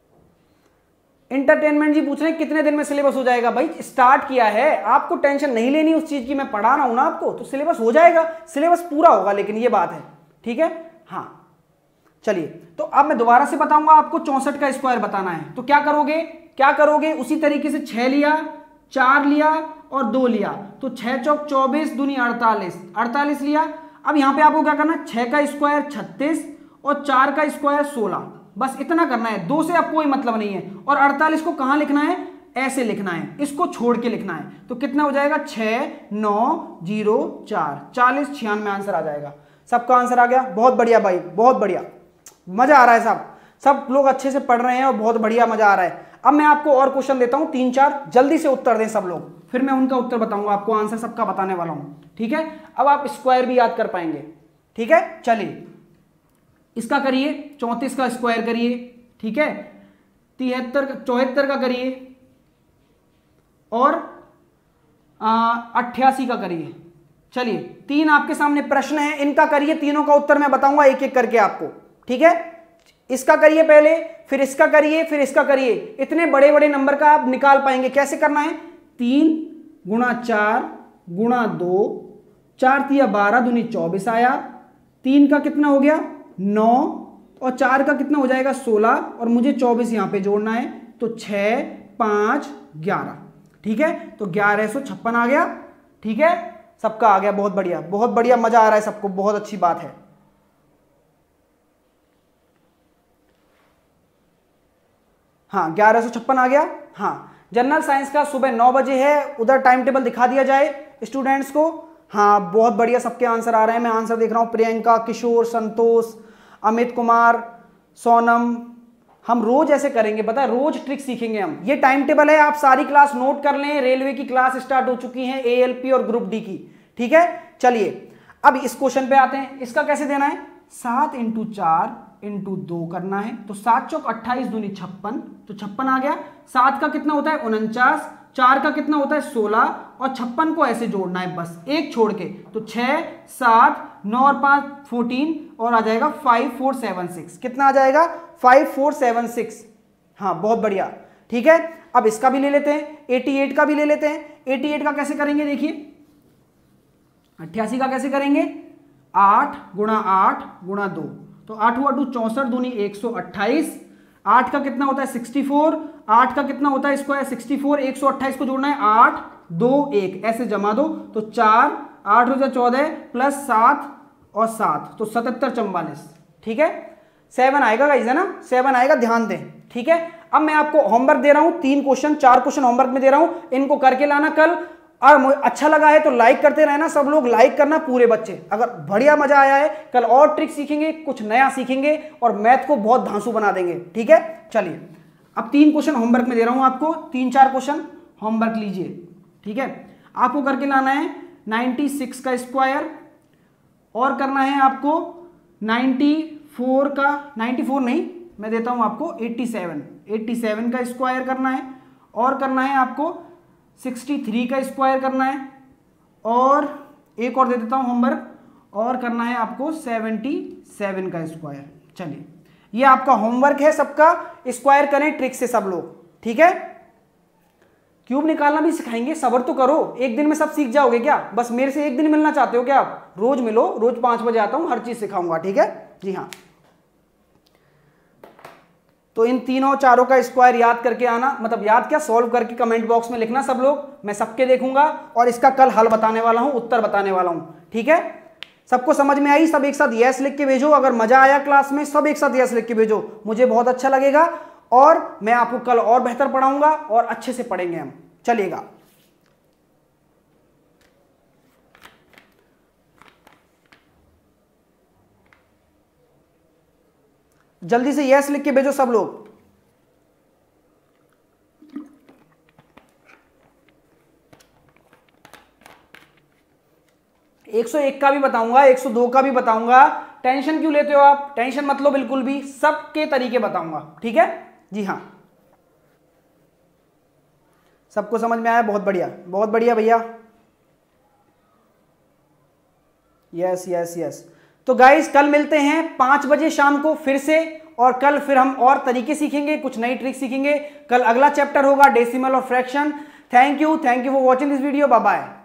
एंटरटेनमेंट जी पूछ रहे हैं कितने दिन में सिलेबस हो जाएगा। भाई स्टार्ट किया है, आपको टेंशन नहीं लेनी उस चीज की, मैं पढ़ा रहा हूं ना आपको, तो सिलेबस हो जाएगा, सिलेबस पूरा होगा, लेकिन ये बात है, ठीक है। हाँ चलिए, तो अब मैं दोबारा से बताऊंगा आपको 64 का स्क्वायर बताना है। तो क्या करोगे, उसी तरीके से 6 लिया, 4 लिया और 2 लिया, तो 6 चौक 24 दूनी 48 लिया। अब यहां पे आपको क्या करना है, 6 का स्क्वायर 36 और 4 का स्क्वायर 16, बस इतना करना है, 2 से अब कोई मतलब नहीं है। और 48 को कहां लिखना है, ऐसे लिखना है, इसको छोड़ के लिखना है। तो कितना हो जाएगा, 6 9 0 4 40 96 आंसर आ जाएगा। सबका आंसर आ गया, बहुत बढ़िया भाई, बहुत बढ़िया, मजा आ रहा है, सब लोग अच्छे से पढ़ रहे हैं और बहुत बढ़िया मजा आ रहा है। अब मैं आपको और क्वेश्चन देता हूं 3-4, जल्दी से उत्तर दें सब लोग, फिर मैं उनका उत्तर बताऊंगा आपको, आंसर सबका बताने वाला हूं, ठीक है। अब आप स्क्वायर भी याद कर पाएंगे, ठीक है। चलिए इसका करिए, 34 का स्क्वायर करिए, ठीक है, 74 का करिए और 88 का करिए। चलिए 3 आपके सामने प्रश्न है, इनका करिए, तीनों का उत्तर मैं बताऊंगा एक एक करके आपको, ठीक है। इसका करिए पहले, फिर इसका करिए, फिर इसका करिए। इतने बड़े बड़े नंबर का आप निकाल पाएंगे, कैसे करना है, 3 गुणा 4 गुणा 2, 4 तिया 12 दूनी 24 आया, 3 का कितना हो गया 9 और 4 का कितना हो जाएगा 16, और मुझे 24 यहां पे जोड़ना है, तो 6 5 11, ठीक है। तो 1156 आ गया, ठीक है, सबका आ गया, बहुत बढ़िया, बहुत बढ़िया, मजा आ रहा है सबको, बहुत अच्छी बात है। हाँ 1156 आ गया। हाँ जनरल साइंस का सुबह 9 बजे है, उधर टाइम टेबल दिखा दिया जाए स्टूडेंट्स को। हाँ बहुत बढ़िया, सबके आंसर आ रहे हैं, मैं आंसर देख रहा हूँ, प्रियंका, किशोर, संतोष, अमित कुमार, सोनम। हम रोज ऐसे करेंगे, पता है, रोज ट्रिक सीखेंगे हम। ये टाइम टेबल है, आप सारी क्लास नोट कर लें, रेलवे की क्लास स्टार्ट हो चुकी है, ALP और ग्रुप डी की, ठीक है। चलिए अब इस क्वेश्चन पे आते हैं, इसका कैसे देना है, 7 × 4 × 2 करना है, तो 7 चौक 28 दूनी 56, तो 56 आ गया। 7 का कितना होता है 49, 4 का कितना होता है 16 और 56 को ऐसे जोड़ना है, बस एक छोड़ के, तो 6 7 9 और 5 14 और आ जाएगा 5476। कितना आ जाएगा 5476। हाँ बहुत बढ़िया, ठीक है। अब इसका भी ले लेते हैं, 88 का भी ले लेते हैं। 88 का कैसे करेंगे, देखिए 88 का कैसे करेंगे, 8 गुणा 8 गुणा 2, तो 8 हुआ 2 64 दूनी 128, 8 का कितना होता है 64, 8 का कितना होता है स्क्वायर 64, 128 को जोड़ना है 8 2 1, ऐसे जमा दो, तो 4 8 हो जाए 14 प्लस 7 और 7, तो 77 44, ठीक है। 7 आएगा गाइस, है ना, 7 आएगा, ध्यान दें, ठीक है। अब मैं आपको होमवर्क दे रहा हूं, 3 क्वेश्चन 4 क्वेश्चन होमवर्क में दे रहा हूं, इनको करके लाना कल। और अच्छा लगा है तो लाइक करते रहना, सब लोग लाइक करना, पूरे बच्चे। अगर बढ़िया मजा आया है, कल और ट्रिक सीखेंगे, कुछ नया सीखेंगे और मैथ को बहुत धांसू बना देंगे, ठीक है। चलिए अब 3 क्वेश्चन होमवर्क में दे रहा हूं आपको, 3-4 क्वेश्चन होमवर्क लीजिए, ठीक है। आपको करके लाना है 96 का स्क्वायर और करना है आपको 94 का, 94 नहीं, मैं देता हूं आपको 87 का स्क्वायर करना है, और करना है आपको 63 का स्क्वायर करना है, और एक और दे देता हूं होमवर्क, और करना है आपको 77 का स्क्वायर। चलिए ये आपका होमवर्क है, सबका स्क्वायर करें ट्रिक से सब लोग, ठीक है। क्यूब निकालना भी सिखाएंगे, सब्र तो करो, एक दिन में सब सीख जाओगे क्या, बस मेरे से एक दिन मिलना चाहते हो क्या आप, रोज मिलो, रोज 5 बजे आता हूं, हर चीज सिखाऊंगा, ठीक है जी। हाँ तो इन तीनों चारों का स्क्वायर याद करके आना, मतलब याद क्या, सॉल्व करके कमेंट बॉक्स में लिखना सब लोग, मैं सबके देखूंगा और इसका कल हल बताने वाला हूं, उत्तर बताने वाला हूं, ठीक है। सबको समझ में आई, सब एक साथ यस लिख के भेजो, अगर मजा आया क्लास में सब एक साथ यस लिख के भेजो, मुझे बहुत अच्छा लगेगा, और मैं आपको कल और बेहतर पढ़ाऊंगा और अच्छे से पढ़ेंगे हम। चलिएगा जल्दी से यस लिख के भेजो सब लोग। एक 101 का भी बताऊंगा, 102 का भी बताऊंगा, टेंशन क्यों लेते हो आप, टेंशन मत लो बिल्कुल भी, सबके तरीके बताऊंगा, ठीक है जी। हाँ सबको समझ में आया, बहुत बढ़िया, बहुत बढ़िया भैया, यस यस यस। तो गाइस कल मिलते हैं 5 बजे शाम को फिर से, और कल फिर हम और तरीके सीखेंगे, कुछ नई ट्रिक सीखेंगे। कल अगला चैप्टर होगा डेसिमल और fraction. Thank you for watching this video. Bye bye.